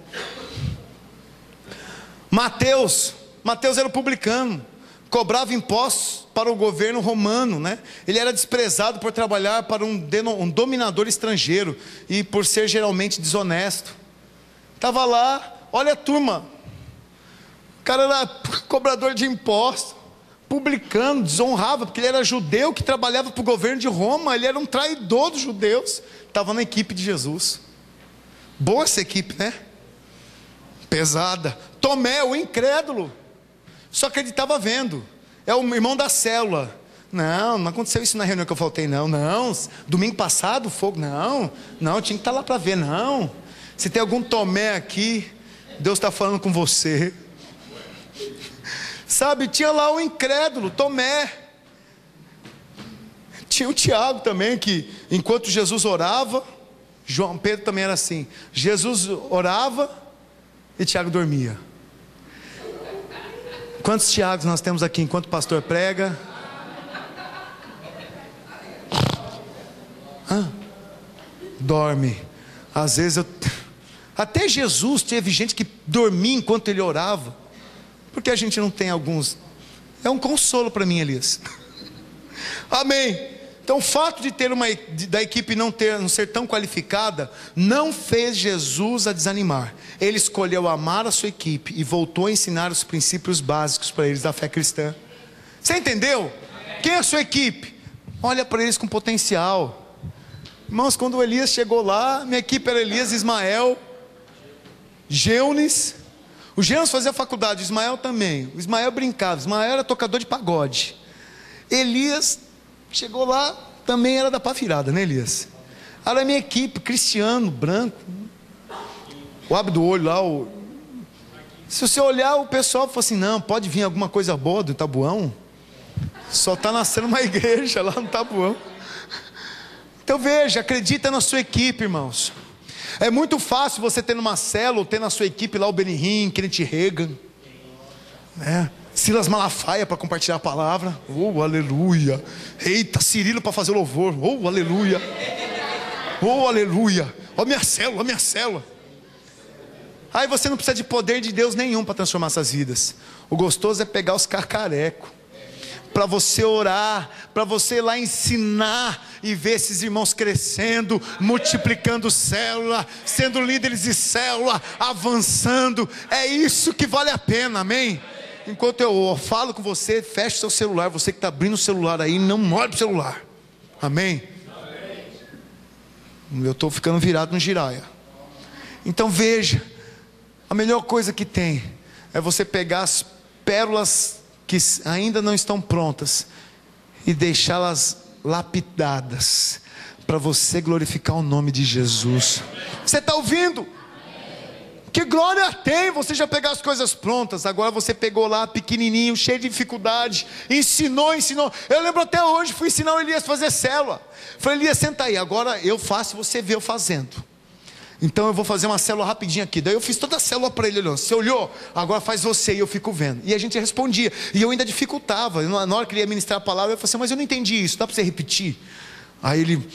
Mateus, Mateus era o publicano, cobrava impostos para o governo romano, né? Ele era desprezado por trabalhar para um, um dominador estrangeiro e por ser geralmente desonesto. Estava lá, olha a turma, o cara era cobrador de impostos, publicano, desonrava, porque ele era judeu que trabalhava para o governo de Roma, ele era um traidor dos judeus, estava na equipe de Jesus. Boa essa equipe, né? Pesada. Tomé, o incrédulo, só acreditava vendo, é o irmão da célula. Não, não aconteceu isso na reunião que eu faltei, não, não, domingo passado, fogo, não, não, tinha que estar lá para ver, não. Se tem algum Tomé aqui, Deus está falando com você. Sabe, tinha lá o incrédulo, Tomé. Tinha o Tiago também, que enquanto Jesus orava, João Pedro também era assim, Jesus orava e Tiago dormia. Quantos Tiagos nós temos aqui enquanto o pastor prega? Ah, dorme. Às vezes eu... até Jesus teve gente que dormia enquanto ele orava. Porque a gente não tem alguns... é um consolo para mim, Elias. Amém. Então o fato de ter uma de, da equipe não ter não ser tão qualificada não fez Jesus a desanimar. Ele escolheu amar a sua equipe e voltou a ensinar os princípios básicos para eles da fé cristã. Você entendeu? Quem é a sua equipe? Olha para eles com potencial. Irmãos, quando o Elias chegou lá, minha equipe era Elias, Ismael, Geunes. O Geunes fazia faculdade, o Ismael também. O Ismael brincava, o Ismael era tocador de pagode. Elias chegou lá, também era da pá virada, né, Elias? Era a minha equipe, Cristiano, branco. O abre do olho lá, o... se você olhar, o pessoal falou assim: não, pode vir alguma coisa boa do Tabuão. Só está nascendo uma igreja lá no Tabuão. Então veja, acredita na sua equipe, irmãos. É muito fácil você ter numa célula, ter na sua equipe lá o Benihim, Kenneth Reagan, né? Silas Malafaia para compartilhar a palavra. Oh, aleluia. Eita, Cirilo para fazer o louvor. Oh, aleluia. Oh, aleluia. Ó, minha célula, ó, minha célula. Aí você não precisa de poder de Deus nenhum para transformar essas vidas. O gostoso é pegar os cacarecos, para você orar, para você ir lá ensinar e ver esses irmãos crescendo, multiplicando célula, sendo líderes de célula, avançando. É isso que vale a pena, amém? Enquanto eu falo com você, feche seu celular. Você que está abrindo o celular aí, não olhe para o celular, amém? Eu estou ficando virado no giraia. Então veja, a melhor coisa que tem é você pegar as pérolas que ainda não estão prontas e deixá-las lapidadas, para você glorificar o nome de Jesus. Você está ouvindo? Que glória tem você já pegar as coisas prontas. Agora você pegou lá pequenininho, cheio de dificuldade, ensinou, ensinou. Eu lembro até hoje, fui ensinar o Elias a fazer célula. Falei: Elias, senta aí, agora eu faço, você vê eu fazendo. Então eu vou fazer uma célula rapidinho aqui. Daí eu fiz toda a célula para ele, olhando. Você olhou? Agora faz você, e eu fico vendo. E a gente respondia, e eu ainda dificultava. Na hora que ele ia ministrar a palavra, eu falei assim: mas eu não entendi isso, dá para você repetir? Aí ele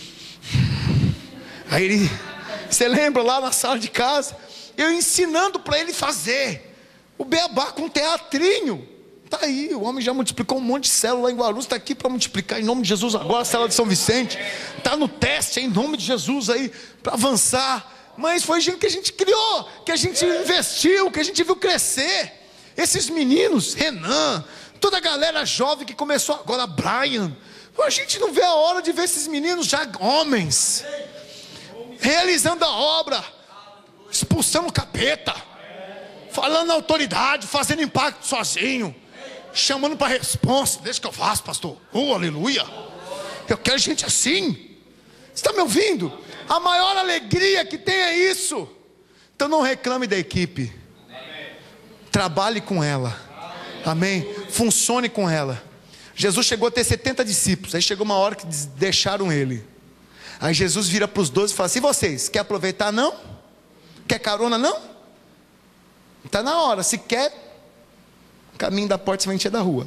Aí ele Você lembra lá na sala de casa, eu ensinando para ele fazer o beabá com teatrinho. Está aí, o homem já multiplicou um monte de célula lá em Guarulhos. Está aqui para multiplicar em nome de Jesus agora a célula de São Vicente. Está no teste em nome de Jesus aí, para avançar. Mas foi gente que a gente criou, que a gente investiu, que a gente viu crescer. Esses meninos, Renan, toda a galera jovem que começou agora, Brian. A gente não vê a hora de ver esses meninos já homens, realizando a obra, expulsando o capeta, falando na autoridade, fazendo impacto sozinho, chamando para responsa. Deixa que eu faço, pastor. Oh, aleluia. Eu quero gente assim. Você está me ouvindo? A maior alegria que tem é isso. Então não reclame da equipe. Trabalhe com ela. Amém? Funcione com ela. Jesus chegou a ter setenta discípulos. Aí chegou uma hora que deixaram ele. Aí Jesus vira para os doze e fala assim: e vocês, quer aproveitar não? Quer carona não? Está na hora. Se quer, caminho da porta, você vai encher da rua.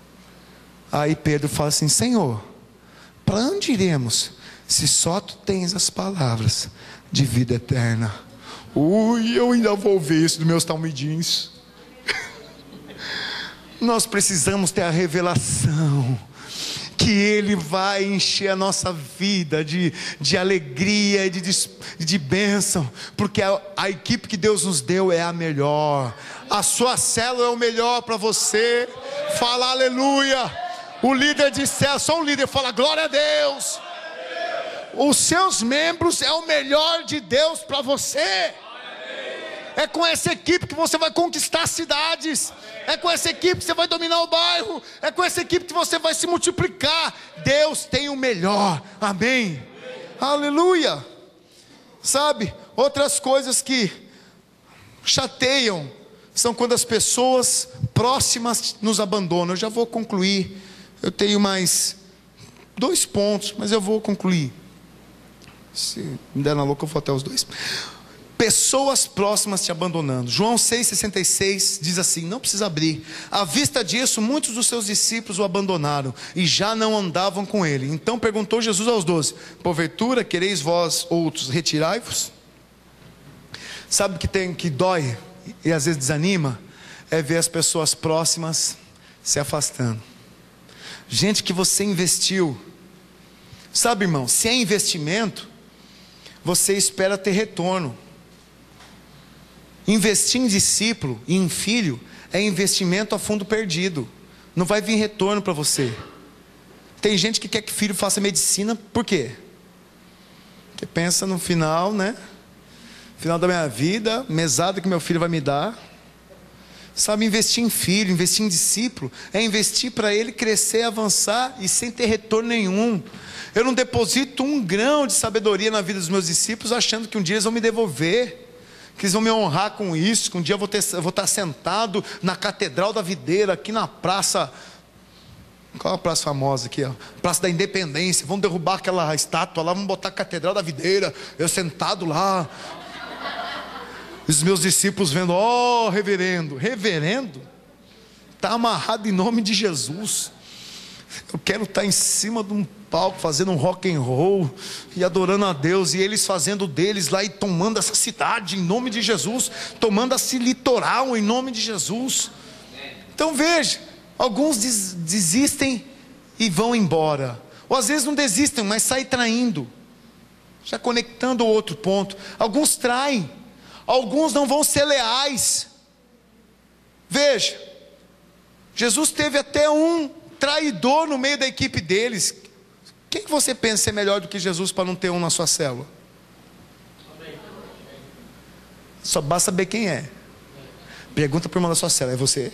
Aí Pedro fala assim: Senhor, para onde iremos, se só tu tens as palavras de vida eterna? Ui, eu ainda vou ver isso dos meus talmidins. Nós precisamos ter a revelação que que Ele vai encher a nossa vida de, de alegria e de, de, de bênção, porque a, a equipe que Deus nos deu é a melhor. A sua célula é o melhor para você. Fala aleluia. O líder de célula, só um líder fala glória a Deus. Os seus membros é o melhor de Deus para você. É com essa equipe que você vai conquistar cidades. É com essa equipe que você vai dominar o bairro. É com essa equipe que você vai se multiplicar. Deus tem o melhor. Amém. Aleluia. Sabe, outras coisas que chateiam são quando as pessoas próximas nos abandonam. Eu já vou concluir. Eu tenho mais dois pontos, mas eu vou concluir. Se me der na louca, eu vou até os dois. Pessoas próximas te abandonando. João seis, sessenta e seis diz assim: não precisa abrir. À vista disso, muitos dos seus discípulos o abandonaram e já não andavam com ele. Então perguntou Jesus aos doze: porventura quereis vós outros retirai-vos? Sabe o que tem, que dói e às vezes desanima? É ver as pessoas próximas se afastando. Gente que você investiu. Sabe, irmão, se é investimento, você espera ter retorno. Investir em discípulo e em filho é investimento a fundo perdido. Não vai vir retorno para você. Tem gente que quer que filho faça medicina, por quê? Porque pensa no final, né? Final da minha vida, mesada que meu filho vai me dar. Sabe, investir em filho, investir em discípulo, é investir para ele crescer, avançar e sem ter retorno nenhum. Eu não deposito um grão de sabedoria na vida dos meus discípulos achando que um dia eles vão me devolver, que eles vão me honrar com isso, que um dia eu vou, ter, eu vou estar sentado na Catedral da Videira, aqui na praça, qual é a praça famosa aqui? Ó? Praça da Independência. Vão derrubar aquela estátua lá, vão botar a Catedral da Videira, eu sentado lá, os meus discípulos vendo: ó, oh, reverendo, reverendo, está amarrado em nome de Jesus. Eu quero estar em cima de um palco fazendo um rock and roll e adorando a Deus, e eles fazendo deles lá e tomando essa cidade em nome de Jesus, tomando esse litoral em nome de Jesus. Então veja, alguns des desistem e vão embora, ou às vezes não desistem, mas saem traindo. Já conectando o outro ponto, alguns traem, alguns não vão ser leais. Veja, Jesus teve até um traidor no meio da equipe deles. Quem que você pensa ser melhor do que Jesus para não ter um na sua célula? Só basta saber quem é. Pergunta para o irmão da sua célula: é você?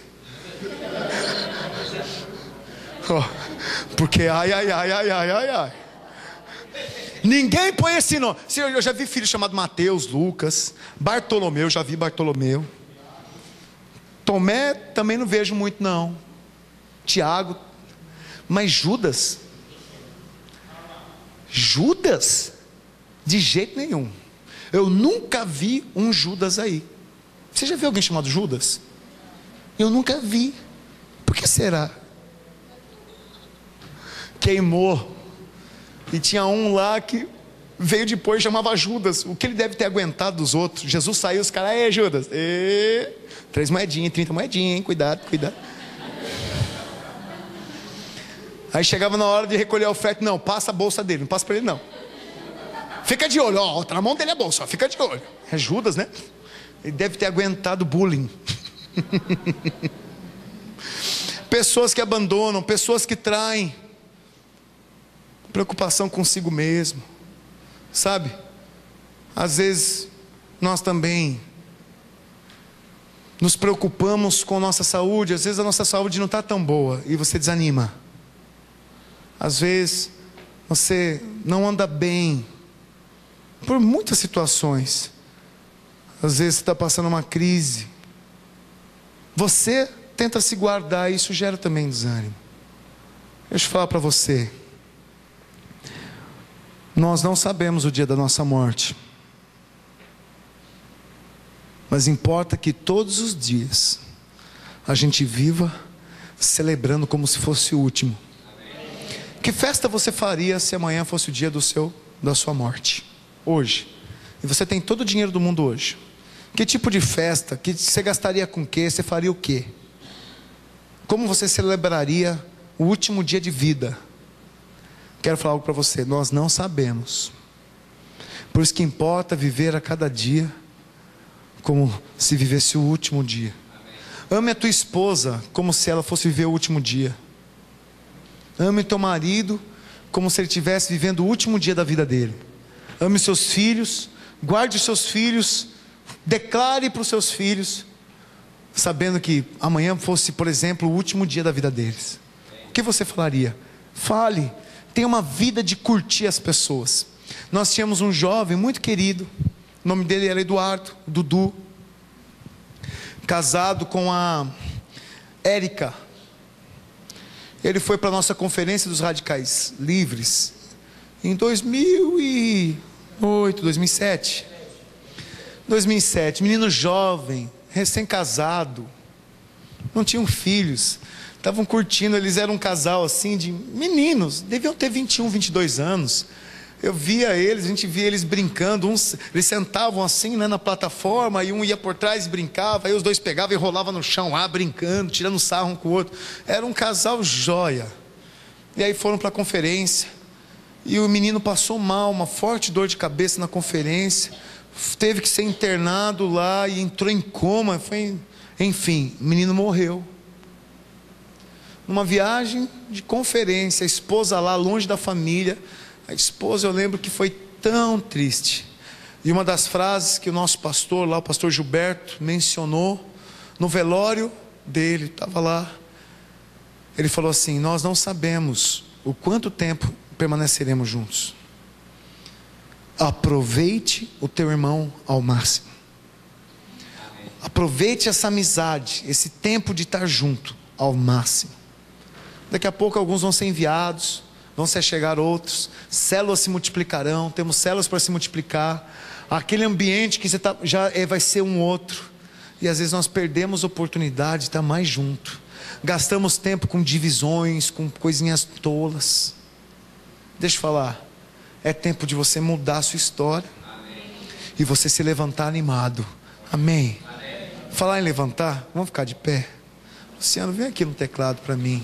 Oh, porque ai, ai, ai, ai, ai, ai, ai. Ninguém põe esse nome. Eu já vi filho chamado Mateus, Lucas, Bartolomeu, já vi Bartolomeu. Tomé também não vejo muito não. Tiago. Mas Judas, Judas, de jeito nenhum. Eu nunca vi um Judas aí. Você já viu alguém chamado Judas? Eu nunca vi. Por que será? Queimou. E tinha um lá que veio depois, chamava Judas. O que ele deve ter aguentado dos outros? Jesus saiu, os caras: ei, Judas, e... três moedinhas, trinta moedinhas, hein? Cuidado, cuidado. Aí chegava na hora de recolher a oferta: não, passa a bolsa dele, não passa para ele não. Fica de olho, ó, tá na mão dele a bolsa, ó, fica de olho. É Judas, né? Ele deve ter aguentado bullying. Pessoas que abandonam, pessoas que traem. Preocupação consigo mesmo. Sabe? Às vezes nós também nos preocupamos com a nossa saúde. Às vezes a nossa saúde não está tão boa e você desanima. Às vezes você não anda bem por muitas situações. Às vezes você está passando uma crise. Você tenta se guardar e isso gera também desânimo. Deixa eu falar para você. Nós não sabemos o dia da nossa morte. Mas importa que todos os dias a gente viva celebrando como se fosse o último. Que festa você faria se amanhã fosse o dia do seu, da sua morte? Hoje. E você tem todo o dinheiro do mundo hoje. Que tipo de festa? Que você gastaria com o quê? Você faria o quê? Como você celebraria o último dia de vida? quero falar algo para você. Nós não sabemos. Por isso que importa viver a cada dia como se vivesse o último dia. Ame a tua esposa como se ela fosse viver o último dia. Ame teu marido como se ele estivesse vivendo o último dia da vida dele. Ame os seus filhos, guarde os seus filhos, declare para os seus filhos, sabendo que amanhã fosse, por exemplo, o último dia da vida deles. O que você falaria? Fale, tenha uma vida de curtir as pessoas. Nós tínhamos um jovem muito querido, o nome dele era Eduardo, Dudu, casado com a Érica. Ele foi para a nossa conferência dos radicais livres em dois mil e oito, dois mil e sete. dois mil e sete, menino jovem, recém-casado, não tinham filhos, estavam curtindo, eles eram um casal assim de meninos, deviam ter vinte e um, vinte e dois anos. Eu via eles, a gente via eles brincando, uns, eles sentavam assim, né, na plataforma, e um ia por trás e brincava, aí os dois pegavam e rolavam no chão lá, brincando, tirando sarro um com o outro. Era um casal joia. E aí foram para a conferência, e o menino passou mal, uma forte dor de cabeça na conferência, teve que ser internado lá, e entrou em coma, foi, enfim, o menino morreu. Numa viagem de conferência, a esposa lá, longe da família. A esposa, eu lembro que foi tão triste. E uma das frases que o nosso pastor lá, o pastor Gilberto, mencionou no velório dele, estava lá. Ele falou assim: nós não sabemos o quanto tempo permaneceremos juntos. Aproveite o teu irmão ao máximo. Aproveite essa amizade, esse tempo de estar junto ao máximo. Daqui a pouco alguns vão ser enviados, vão se chegar outros, células se multiplicarão, temos células para se multiplicar, aquele ambiente que você tá, já é, vai ser um outro, e às vezes nós perdemos a oportunidade de estar mais junto, gastamos tempo com divisões, com coisinhas tolas. Deixa eu falar, é tempo de você mudar a sua história. Amém. E você se levantar animado. Amém. Amém. Falar em levantar, vamos ficar de pé. Luciano, vem aqui no teclado para mim.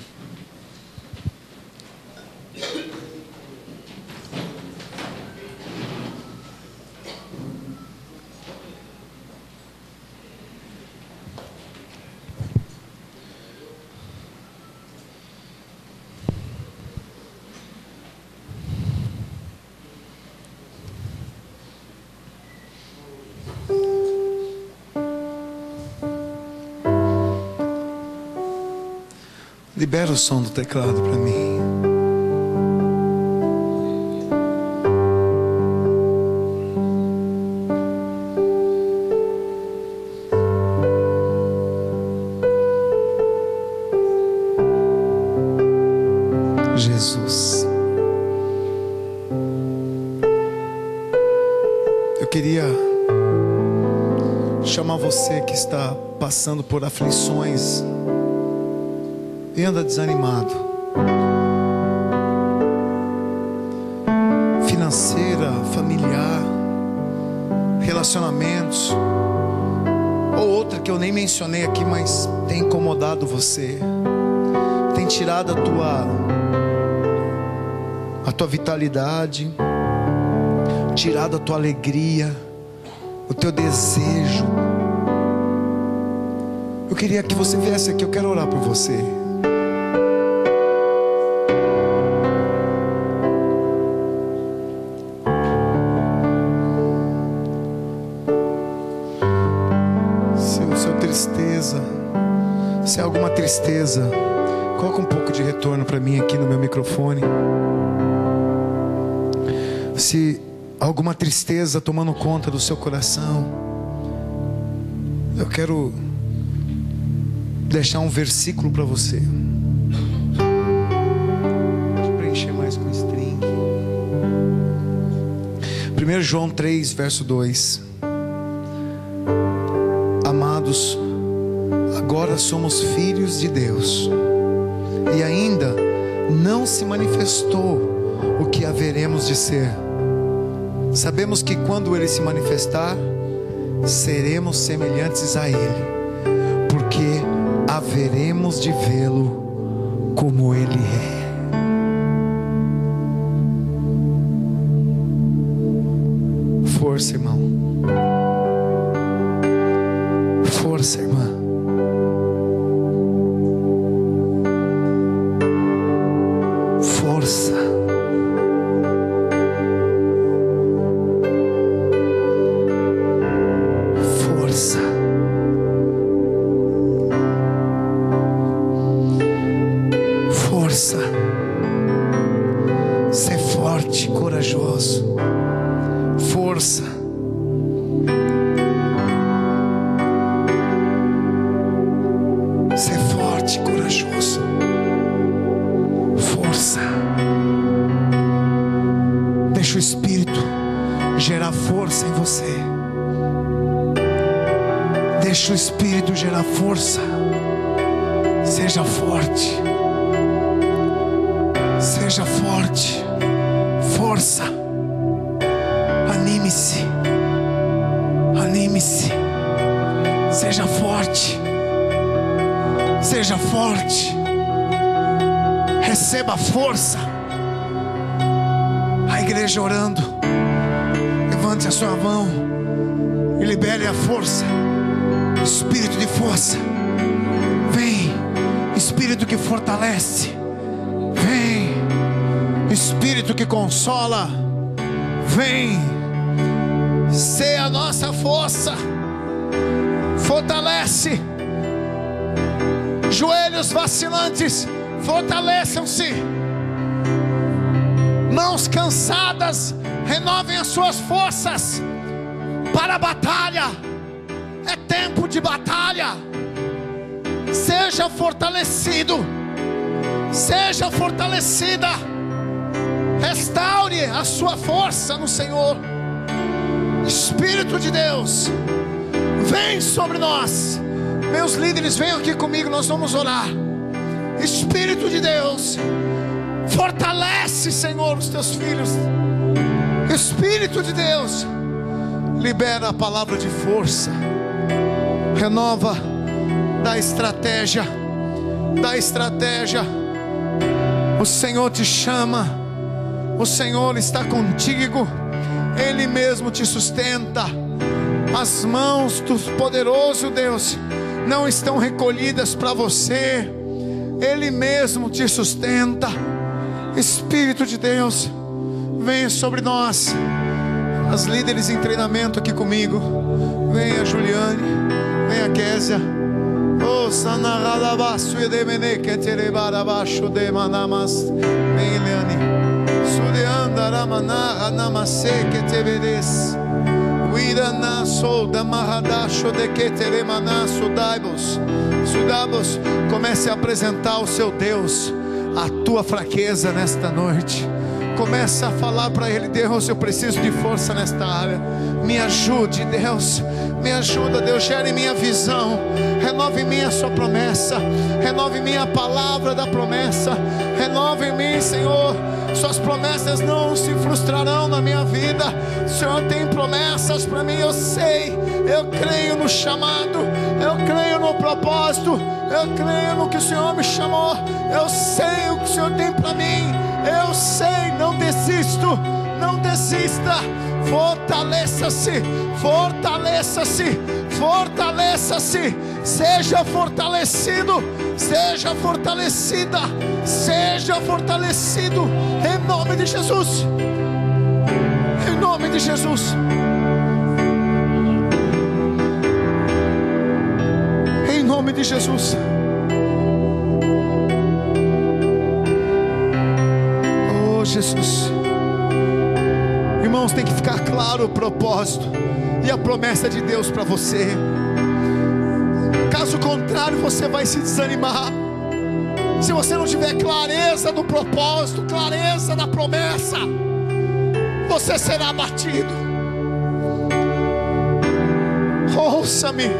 Libera o som do teclado para mim. Jesus, eu queria chamar você que está passando por aflições e anda desanimado, financeira, familiar, relacionamentos, ou outra que eu nem mencionei aqui, mas tem incomodado você, tem tirado a tua a tua vitalidade, tirado a tua alegria, o teu desejo. Eu queria que você viesse aqui, eu quero orar por você. Se há alguma tristeza, coloca um pouco de retorno para mim aqui no meu microfone. Se alguma tristeza tomando conta do seu coração, eu quero deixar um versículo para você. Deixa eu preencher mais com string. primeiro João três, verso dois. Amados, agora somos filhos de Deus, e ainda não se manifestou o que haveremos de ser. Sabemos que quando Ele se manifestar, seremos semelhantes a Ele, porque haveremos de vê-lo como Ele é. Força, irmão. Força, irmã. Força. Força. Força. Ser forte, corajoso. Força. Ser forte, corajoso. Força. Deixa o Espírito gerar força em você. Deixa o Espírito gerar força. Seja forte. Seja forte. Força. Anime-se. Anime-se. Seja forte. Seja forte. Receba força. A igreja orando. Levante a sua mão e libere a força. Espírito de força. Vem. Espírito que fortalece. Vem. Espírito que consola. Vem. Ser a nossa força. Fortalece. Joelhos vacilantes, fortaleçam-se. Mãos cansadas, renovem as suas forças para a batalha. É tempo de batalha. Seja fortalecido. Seja fortalecida. Restaure a sua força no Senhor. Espírito de Deus, vem sobre nós. Meus líderes, venham aqui comigo, nós vamos orar. Espírito de Deus, fortalece, Senhor, os teus filhos. Espírito de Deus, libera a palavra de força. Renova, dá estratégia. Dá estratégia. O Senhor te chama. O Senhor está contigo. Ele mesmo te sustenta. As mãos do poderoso Deus não estão recolhidas para você. Ele mesmo te sustenta. Espírito de Deus, venha sobre nós. As líderes em treinamento aqui comigo. Venha Juliane, venha Késia. Oh, Sanaradabasu edemene keterebarabaxo de manamas. Vem Eliane. Sudeandaramana anamase ketebedes. Uirana sou da marradacho de keteremana sudaibos. Sudabos, comece a apresentar o seu Deus, a tua fraqueza nesta noite. Comece a falar para Ele: Deus, eu preciso de força nesta área. Me ajude, Deus. Me ajuda, Deus. Gere minha visão. Renove em mim a sua promessa. Renove em mim a palavra da promessa. Renove em mim, Senhor. Suas promessas não se frustrarão na minha vida. O Senhor tem promessas para mim, eu sei. Eu creio no chamado. Eu creio no propósito. Eu creio no que o Senhor me chamou. Eu sei o que o Senhor tem para mim. Eu sei, não desisto. Não desista. Fortaleça-se. Fortaleça-se. Fortaleça-se. Seja fortalecido. Seja fortalecida. Seja fortalecido. Em nome de Jesus. Em nome de Jesus. Em nome de Jesus. Oh, Jesus. Irmãos, tem que ficar claro o propósito e a promessa de Deus para você. Caso contrário, você vai se desanimar. Se você não tiver clareza do propósito, clareza da promessa, você será abatido. Ouça-me.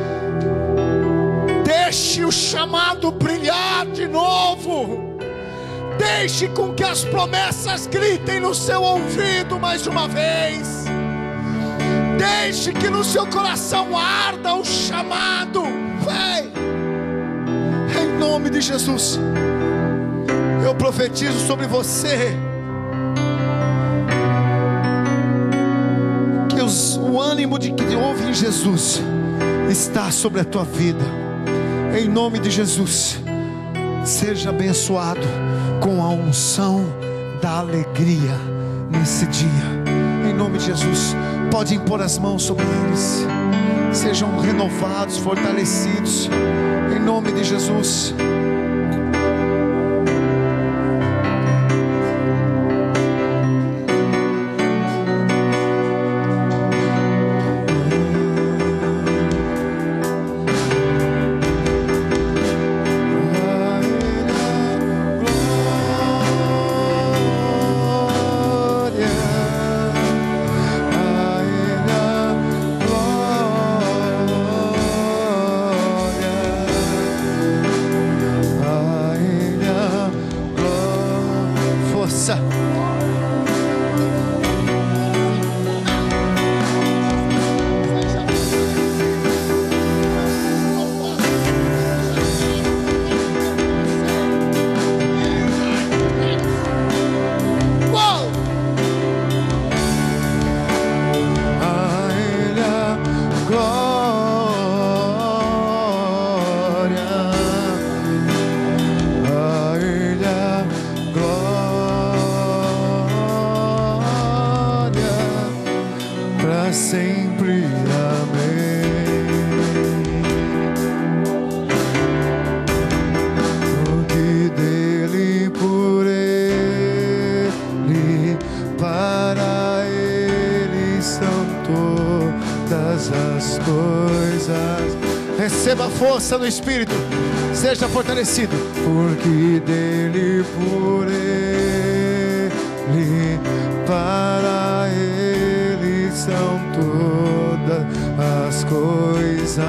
Deixe o chamado brilhar de novo. Deixe com que as promessas gritem no seu ouvido mais uma vez. Deixe que no seu coração arda o chamado. Vem. Em nome de Jesus, eu profetizo sobre você que carimbo de que houve em Jesus está sobre a tua vida. Em nome de Jesus, seja abençoado com a unção da alegria nesse dia. Em nome de Jesus, pode impor as mãos sobre eles. Sejam renovados, fortalecidos. Em nome de Jesus. Receba força no Espírito, seja fortalecido, porque dele, por ele, para ele são todas as coisas.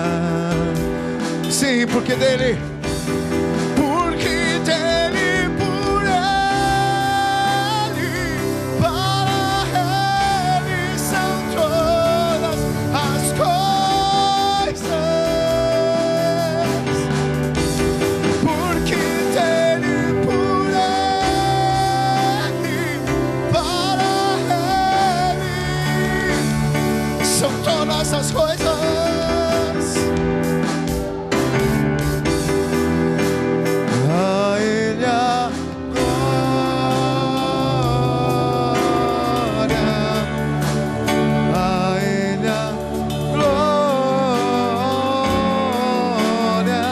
Sim, porque dele, porque dele, por ele, para ele são todas as coisas. Essas coisas a Ele a glória, a Ele a glória,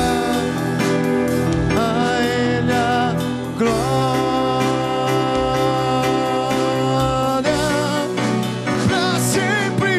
a Ele a glória, pra sempre.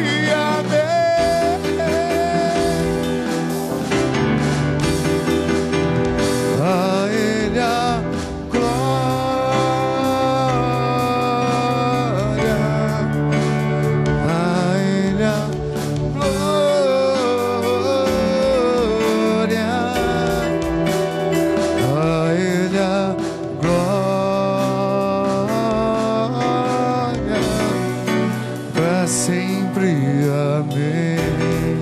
Sempre, amém.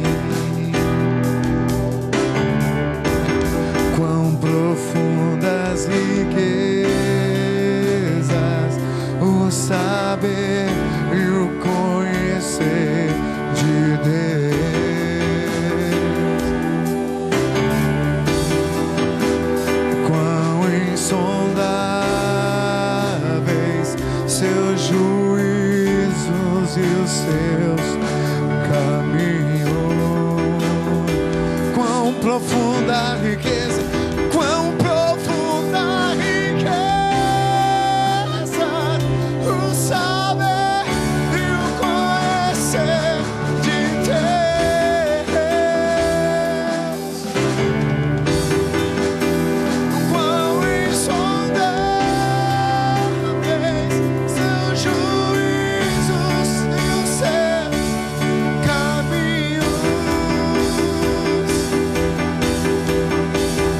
Quão profundas riquezas o saber e o conhecer de Deus. Quão insondáveis seus juízos e os seus caminhos. Quão profunda a riqueza, quão profunda a riqueza, o saber e o conhecer de Deus. Quão insondáveis seus juízos e os seus caminhos.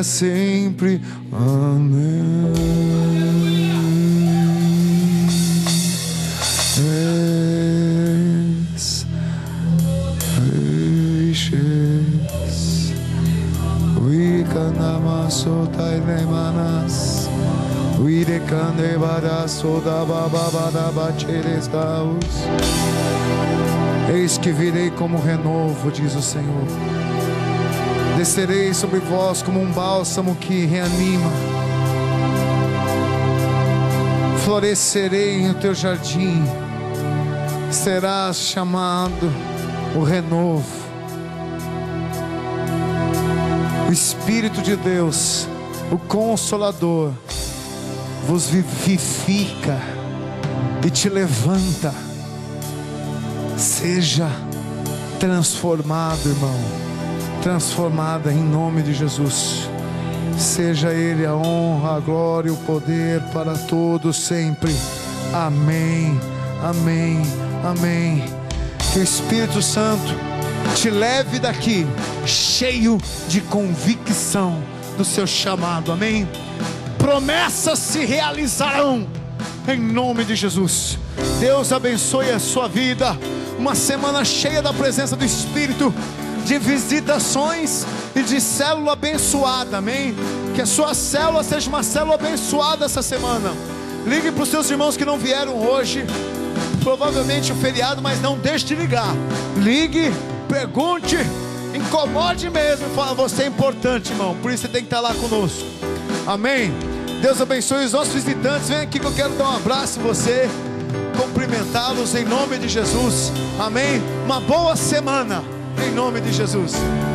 para sempre. Amém. Es, Eishes, Wikanamasotai Nemanas, Widekande Badasoda Bababada Bacheres Daus. Eis que virei como renovo, diz o Senhor. Descerei sobre vós como um bálsamo que reanima. Florescerei no teu jardim. Serás chamado o renovo. O Espírito de Deus, o Consolador, vos vivifica e te levanta. Seja transformado, irmão, transformada em nome de Jesus. Seja Ele a honra, a glória e o poder para todos sempre. Amém, amém, amém. Que o Espírito Santo te leve daqui cheio de convicção do seu chamado, amém. Promessas se realizarão em nome de Jesus. Deus abençoe a sua vida. Uma semana cheia da presença do Espírito, de visitações e de célula abençoada, amém? Que a sua célula seja uma célula abençoada essa semana. Ligue para os seus irmãos que não vieram hoje, provavelmente o feriado, mas não deixe de ligar. Ligue, pergunte, incomode mesmo e fala: você é importante, irmão, por isso você tem que estar lá conosco, amém? Deus abençoe os nossos visitantes. Vem aqui que eu quero dar um abraço em você, cumprimentá-los em nome de Jesus, amém? Uma boa semana em nome de Jesus.